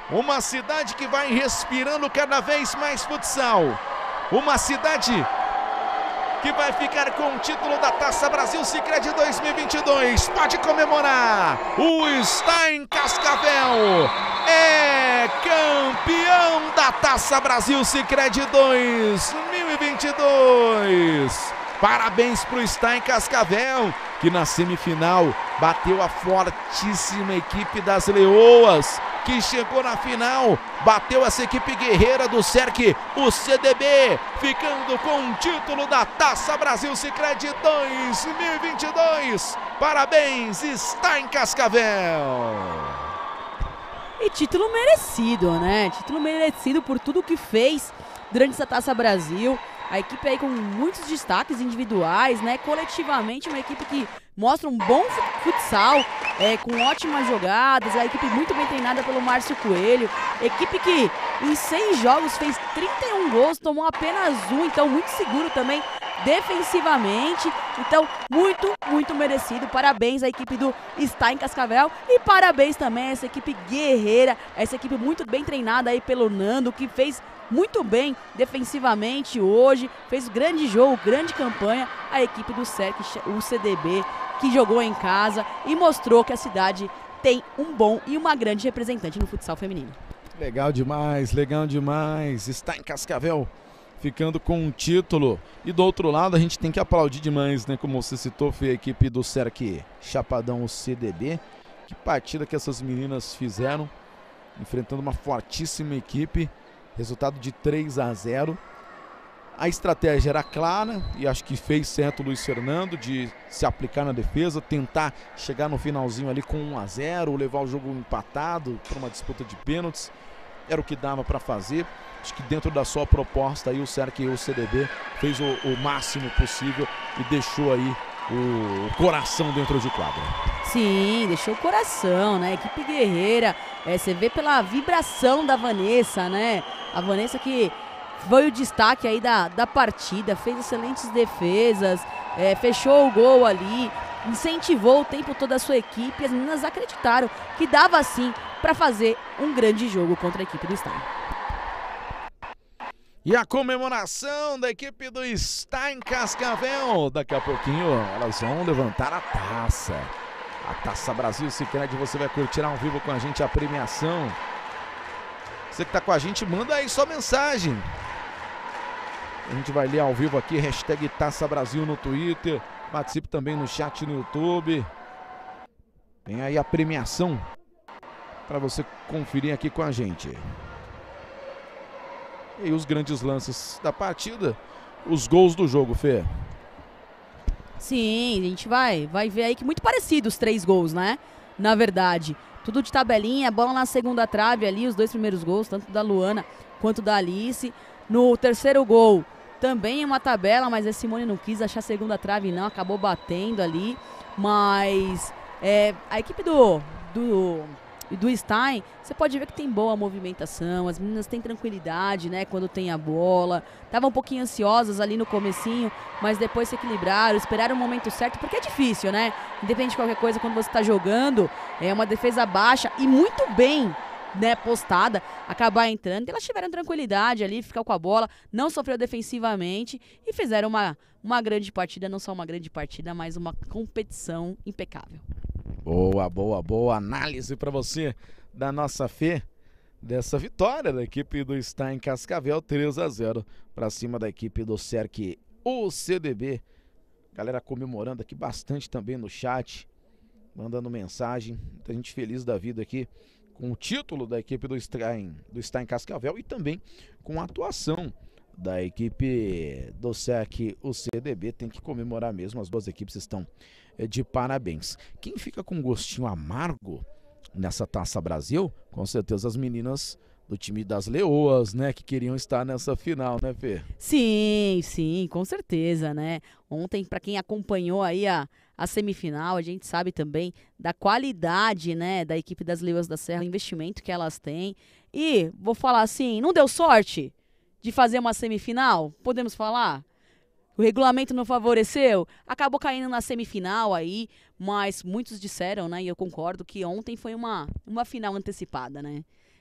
Uma cidade que vai respirando cada vez mais futsal. Uma cidade que vai ficar com o título da Taça Brasil Sicredi dois mil e vinte e dois. Pode comemorar. O Stein Cascavel é campeão da Taça Brasil Sicredi dois mil e vinte e dois. Parabéns para o Stein Cascavel, que na semifinal bateu a fortíssima equipe das Leoas, que chegou na final, bateu essa equipe guerreira do S E R C, o C D B, ficando com o título da Taça Brasil Sicredi dois mil e vinte e dois. Parabéns, Stein Cascavel! E título merecido, né? Título merecido por tudo que fez durante essa Taça Brasil. A equipe aí com muitos destaques individuais, né? Coletivamente, uma equipe que mostra um bom futsal, é, com ótimas jogadas, a equipe muito bem treinada pelo Márcio Coelho. Equipe que em seis jogos fez trinta e um gols, tomou apenas um, então muito seguro também defensivamente. Então, muito, muito merecido. Parabéns à equipe do Stein Cascavel e parabéns também a essa equipe guerreira, essa equipe muito bem treinada aí pelo Nando, que fez muito bem defensivamente hoje, fez grande jogo, grande campanha, a equipe do S E R C, o C D B, que jogou em casa e mostrou que a cidade tem um bom e uma grande representante no futsal feminino. Legal demais, legal demais. Está em Cascavel ficando com um título. E do outro lado a gente tem que aplaudir demais, né? Como você citou, foi a equipe do S E R C Chapadão, o C D B. Que partida que essas meninas fizeram, enfrentando uma fortíssima equipe. Resultado de três a zero. A estratégia era clara e acho que fez certo o Luiz Fernando de se aplicar na defesa, tentar chegar no finalzinho ali com um a zero, levar o jogo empatado para uma disputa de pênaltis. Era o que dava para fazer. Acho que dentro da sua proposta aí o S E R C e o C D B fez o, o máximo possível e deixou aí o, o coração dentro de quadra. Sim, deixou o coração, né? Equipe guerreira. É, você vê pela vibração da Vanessa, né? A Vanessa que foi o destaque aí da, da partida, fez excelentes defesas, é, fechou o gol ali, incentivou o tempo todo a sua equipe. As meninas acreditaram que dava sim para fazer um grande jogo contra a equipe do Stein. E a comemoração da equipe do Stein Cascavel. Daqui a pouquinho elas vão levantar a taça. A Taça Brasil Sicredi, você vai curtir ao vivo com a gente a premiação. Você que tá com a gente, manda aí sua mensagem. A gente vai ler ao vivo aqui, hashtag Taça Brasil no Twitter. Participe também no chat no YouTube. Tem aí a premiação para você conferir aqui com a gente. E os grandes lances da partida, os gols do jogo, Fê. Sim, a gente vai, vai ver aí que muito parecido os três gols, né? Na verdade, tudo de tabelinha, bola na segunda trave ali, os dois primeiros gols, tanto da Luana quanto da Alice. No terceiro gol, também é uma tabela, mas a Simone não quis achar a segunda trave não, acabou batendo ali. Mas é, a equipe do... do E do Stein, você pode ver que tem boa movimentação, as meninas têm tranquilidade, né, quando tem a bola. Estavam um pouquinho ansiosas ali no comecinho, mas depois se equilibraram, esperaram o momento certo, porque é difícil, né? Independente de qualquer coisa, quando você está jogando, é uma defesa baixa e muito bem, né, postada, acabar entrando. Elas tiveram tranquilidade ali, ficar com a bola, não sofreu defensivamente e fizeram uma, uma grande partida, não só uma grande partida, mas uma competição impecável. Boa, boa, boa análise para você da nossa Fê, dessa vitória da equipe do Stein Cascavel, três a zero para cima da equipe do S E R C, o C D B. Galera comemorando aqui bastante também no chat, mandando mensagem, muita gente feliz da vida aqui com o título da equipe do Stein, do Stein Cascavel e também com a atuação da equipe do S E R C, o C D B. Tem que comemorar mesmo, as duas equipes estão de parabéns. Quem fica com um gostinho amargo nessa Taça Brasil, com certeza as meninas do time das Leoas, né, que queriam estar nessa final, né, Fê? Sim, sim, com certeza, né? Ontem, para quem acompanhou aí a, a semifinal, a gente sabe também da qualidade, né, da equipe das Leoas da Serra, o investimento que elas têm. E, vou falar assim, não deu sorte de fazer uma semifinal? Podemos falar? O regulamento não favoreceu, acabou caindo na semifinal aí, mas muitos disseram, né, e eu concordo, que ontem foi uma, uma final antecipada, né?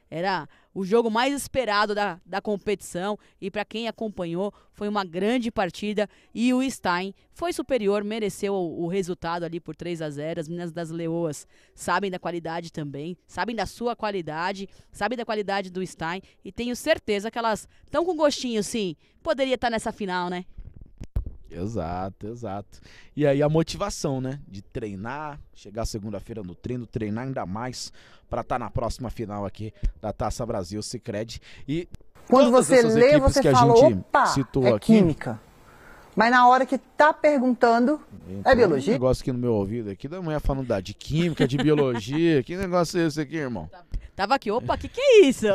Era o jogo mais esperado da, da competição e para quem acompanhou foi uma grande partida e o Stein foi superior, mereceu o, o resultado ali por três a zero. As meninas das Leoas sabem da qualidade também, sabem da sua qualidade, sabem da qualidade do Stein e tenho certeza que elas estão com gostinho, sim. Poderia estar nessa final, né? Exato, exato. E aí a motivação, né? De treinar, chegar segunda-feira no treino, treinar ainda mais para estar tá na próxima final aqui da Taça Brasil Sicredi. E quando você lê, você que fala, a gente opa, citou é aqui, química. Mas na hora que tá perguntando, é biologia? Um negócio aqui no meu ouvido aqui da manhã falando da, de química, de biologia. Que negócio é esse aqui, irmão? Tava aqui, opa, o que que é isso?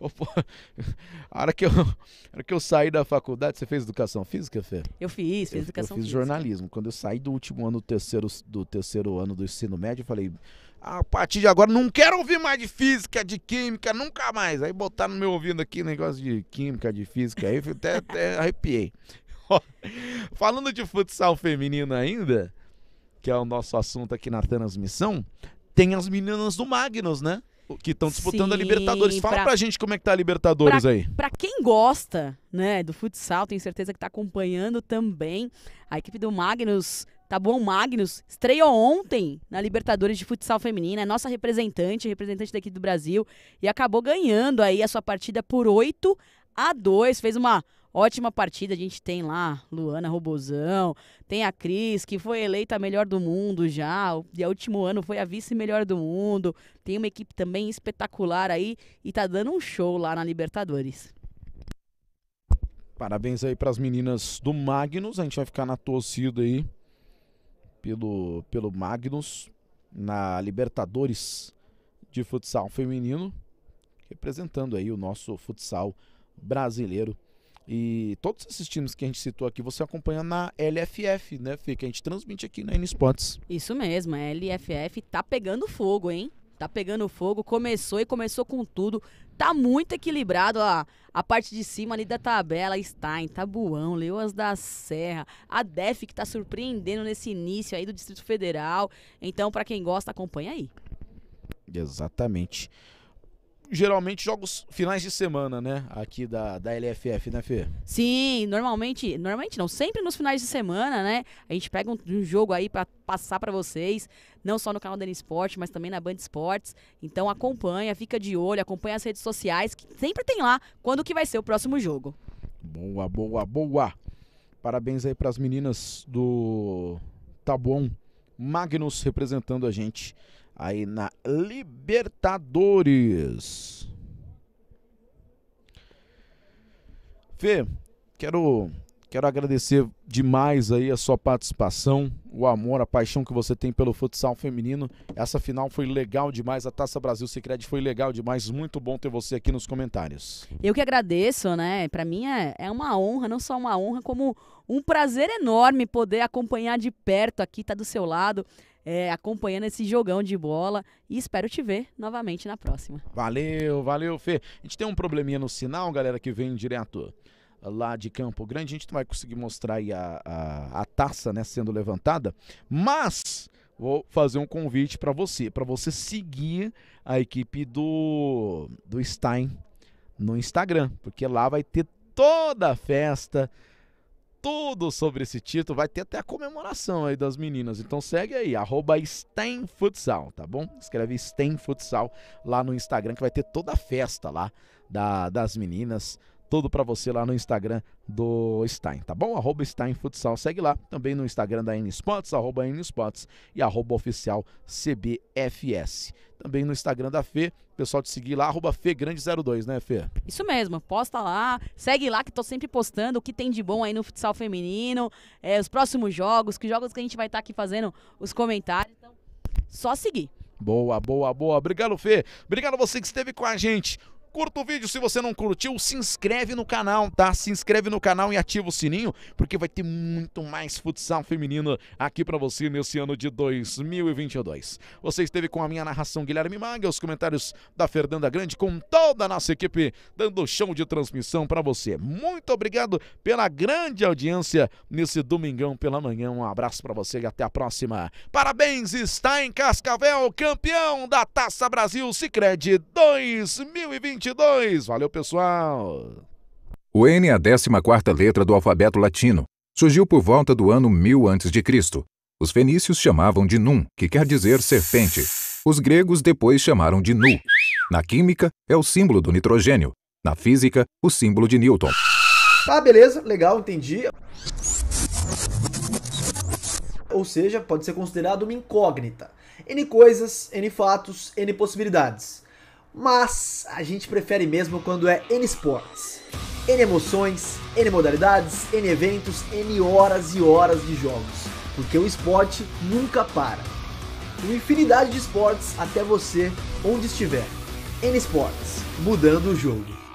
A hora que, eu, a hora que eu saí da faculdade, você fez educação física, Fê? Eu fiz, fiz eu, educação eu fiz física. jornalismo. Quando eu saí do último ano do terceiro, do terceiro ano do ensino médio, eu falei, a partir de agora não quero ouvir mais de física, de química, nunca mais. Aí botaram no meu ouvido aqui negócio de química, de física, aí eu até, até arrepiei. Falando de futsal feminino ainda, que é o nosso assunto aqui na transmissão, tem as meninas do Magnus, né? Que estão disputando Sim, a Libertadores. Fala pra... pra gente como é que tá a Libertadores pra, aí. Pra quem gosta, né, do futsal, tenho certeza que tá acompanhando também. A equipe do Magnus, tá bom, Magnus, estreou ontem na Libertadores de futsal feminina, é nossa representante, representante daqui do Brasil, e acabou ganhando aí a sua partida por oito a dois, fez uma ótima partida. A gente tem lá Luana Robozão, tem a Cris, que foi eleita a melhor do mundo já, e o último ano foi a vice-melhor do mundo. Tem uma equipe também espetacular aí e tá dando um show lá na Libertadores. Parabéns aí pras meninas do Magnus, a gente vai ficar na torcida aí pelo, pelo Magnus na Libertadores de futsal feminino, representando aí o nosso futsal brasileiro. E todos esses times que a gente citou aqui, você acompanha na L F F, né, Fê? Que a gente transmite aqui na N Sports. Isso mesmo, a L F F tá pegando fogo, hein? Tá pegando fogo, começou e começou com tudo. Tá muito equilibrado a, a parte de cima ali da tabela. Stein, Tabuão, Leoas da Serra, a D E F que tá surpreendendo nesse início aí do Distrito Federal. Então, pra quem gosta, acompanha aí. Exatamente. Geralmente jogos finais de semana, né? Aqui da, da L F F, né, Fê? Sim, normalmente, normalmente não, sempre nos finais de semana, né? A gente pega um, um jogo aí pra passar pra vocês, não só no canal da N Sport, mas também na Band Esportes. Então acompanha, fica de olho, acompanha as redes sociais, que sempre tem lá quando que vai ser o próximo jogo. Boa, boa, boa. Parabéns aí pras meninas do Tabuão Magnus representando a gente aí na Libertadores. Fê, quero, quero agradecer demais aí a sua participação, o amor, a paixão que você tem pelo futsal feminino. Essa final foi legal demais, a Taça Brasil Sicredi foi legal demais, muito bom ter você aqui nos comentários. Eu que agradeço, né? Pra mim é, é uma honra, não só uma honra, como um prazer enorme poder acompanhar de perto aqui, tá do seu lado. É, acompanhando esse jogão de bola e espero te ver novamente na próxima. Valeu, valeu, Fê. A gente tem um probleminha no sinal, galera, que vem direto lá de Campo Grande. A gente não vai conseguir mostrar aí a, a, a taça, né, sendo levantada, mas vou fazer um convite para você, para você seguir a equipe do, do Stein no Instagram, porque lá vai ter toda a festa, tudo sobre esse título, vai ter até a comemoração aí das meninas, então segue aí, arroba Stein Futsal, tá bom? Escreve Stein Futsal lá no Instagram, que vai ter toda a festa lá da, das meninas, tudo pra você lá no Instagram do Stein, tá bom? Arroba Stein Futsal, segue lá, também no Instagram da N Sports, arroba N Sports e arroba oficial C B F S. Também no Instagram da Fê, pessoal te seguir lá, arroba Fê Grande zero dois, né, Fê? Isso mesmo, posta lá, segue lá que tô sempre postando o que tem de bom aí no futsal feminino, é, os próximos jogos, que jogos que a gente vai estar tá aqui fazendo os comentários, então só seguir. Boa, boa, boa, obrigado, Fê, obrigado a você que esteve com a gente. Curta o vídeo, se você não curtiu, se inscreve no canal, tá? Se inscreve no canal e ativa o sininho, porque vai ter muito mais futsal feminino aqui pra você nesse ano de dois mil e vinte e dois. Você esteve com a minha narração, Guilherme Maga, os comentários da Fernanda Grande, com todo toda a nossa equipe dando show de transmissão para você. Muito obrigado pela grande audiência nesse domingão pela manhã. Um abraço para você e até a próxima. Parabéns, está em Cascavel, campeão da Taça Brasil Sicredi dois mil e vinte e dois. Valeu, pessoal. O N é a décima quarta letra do alfabeto latino. Surgiu por volta do ano mil antes de Cristo. Os fenícios chamavam de Num, que quer dizer serpente. Os gregos depois chamaram de Nu. Na química, é o símbolo do nitrogênio. Na física, o símbolo de Newton. Tá, beleza, legal, entendi. Ou seja, pode ser considerado uma incógnita. N coisas, N fatos, N possibilidades. Mas a gente prefere mesmo quando é N esportes. N emoções, N modalidades, N eventos, N horas e horas de jogos. Porque o esporte nunca para. Uma infinidade de esportes até você, onde estiver. N Esportes, mudando o jogo.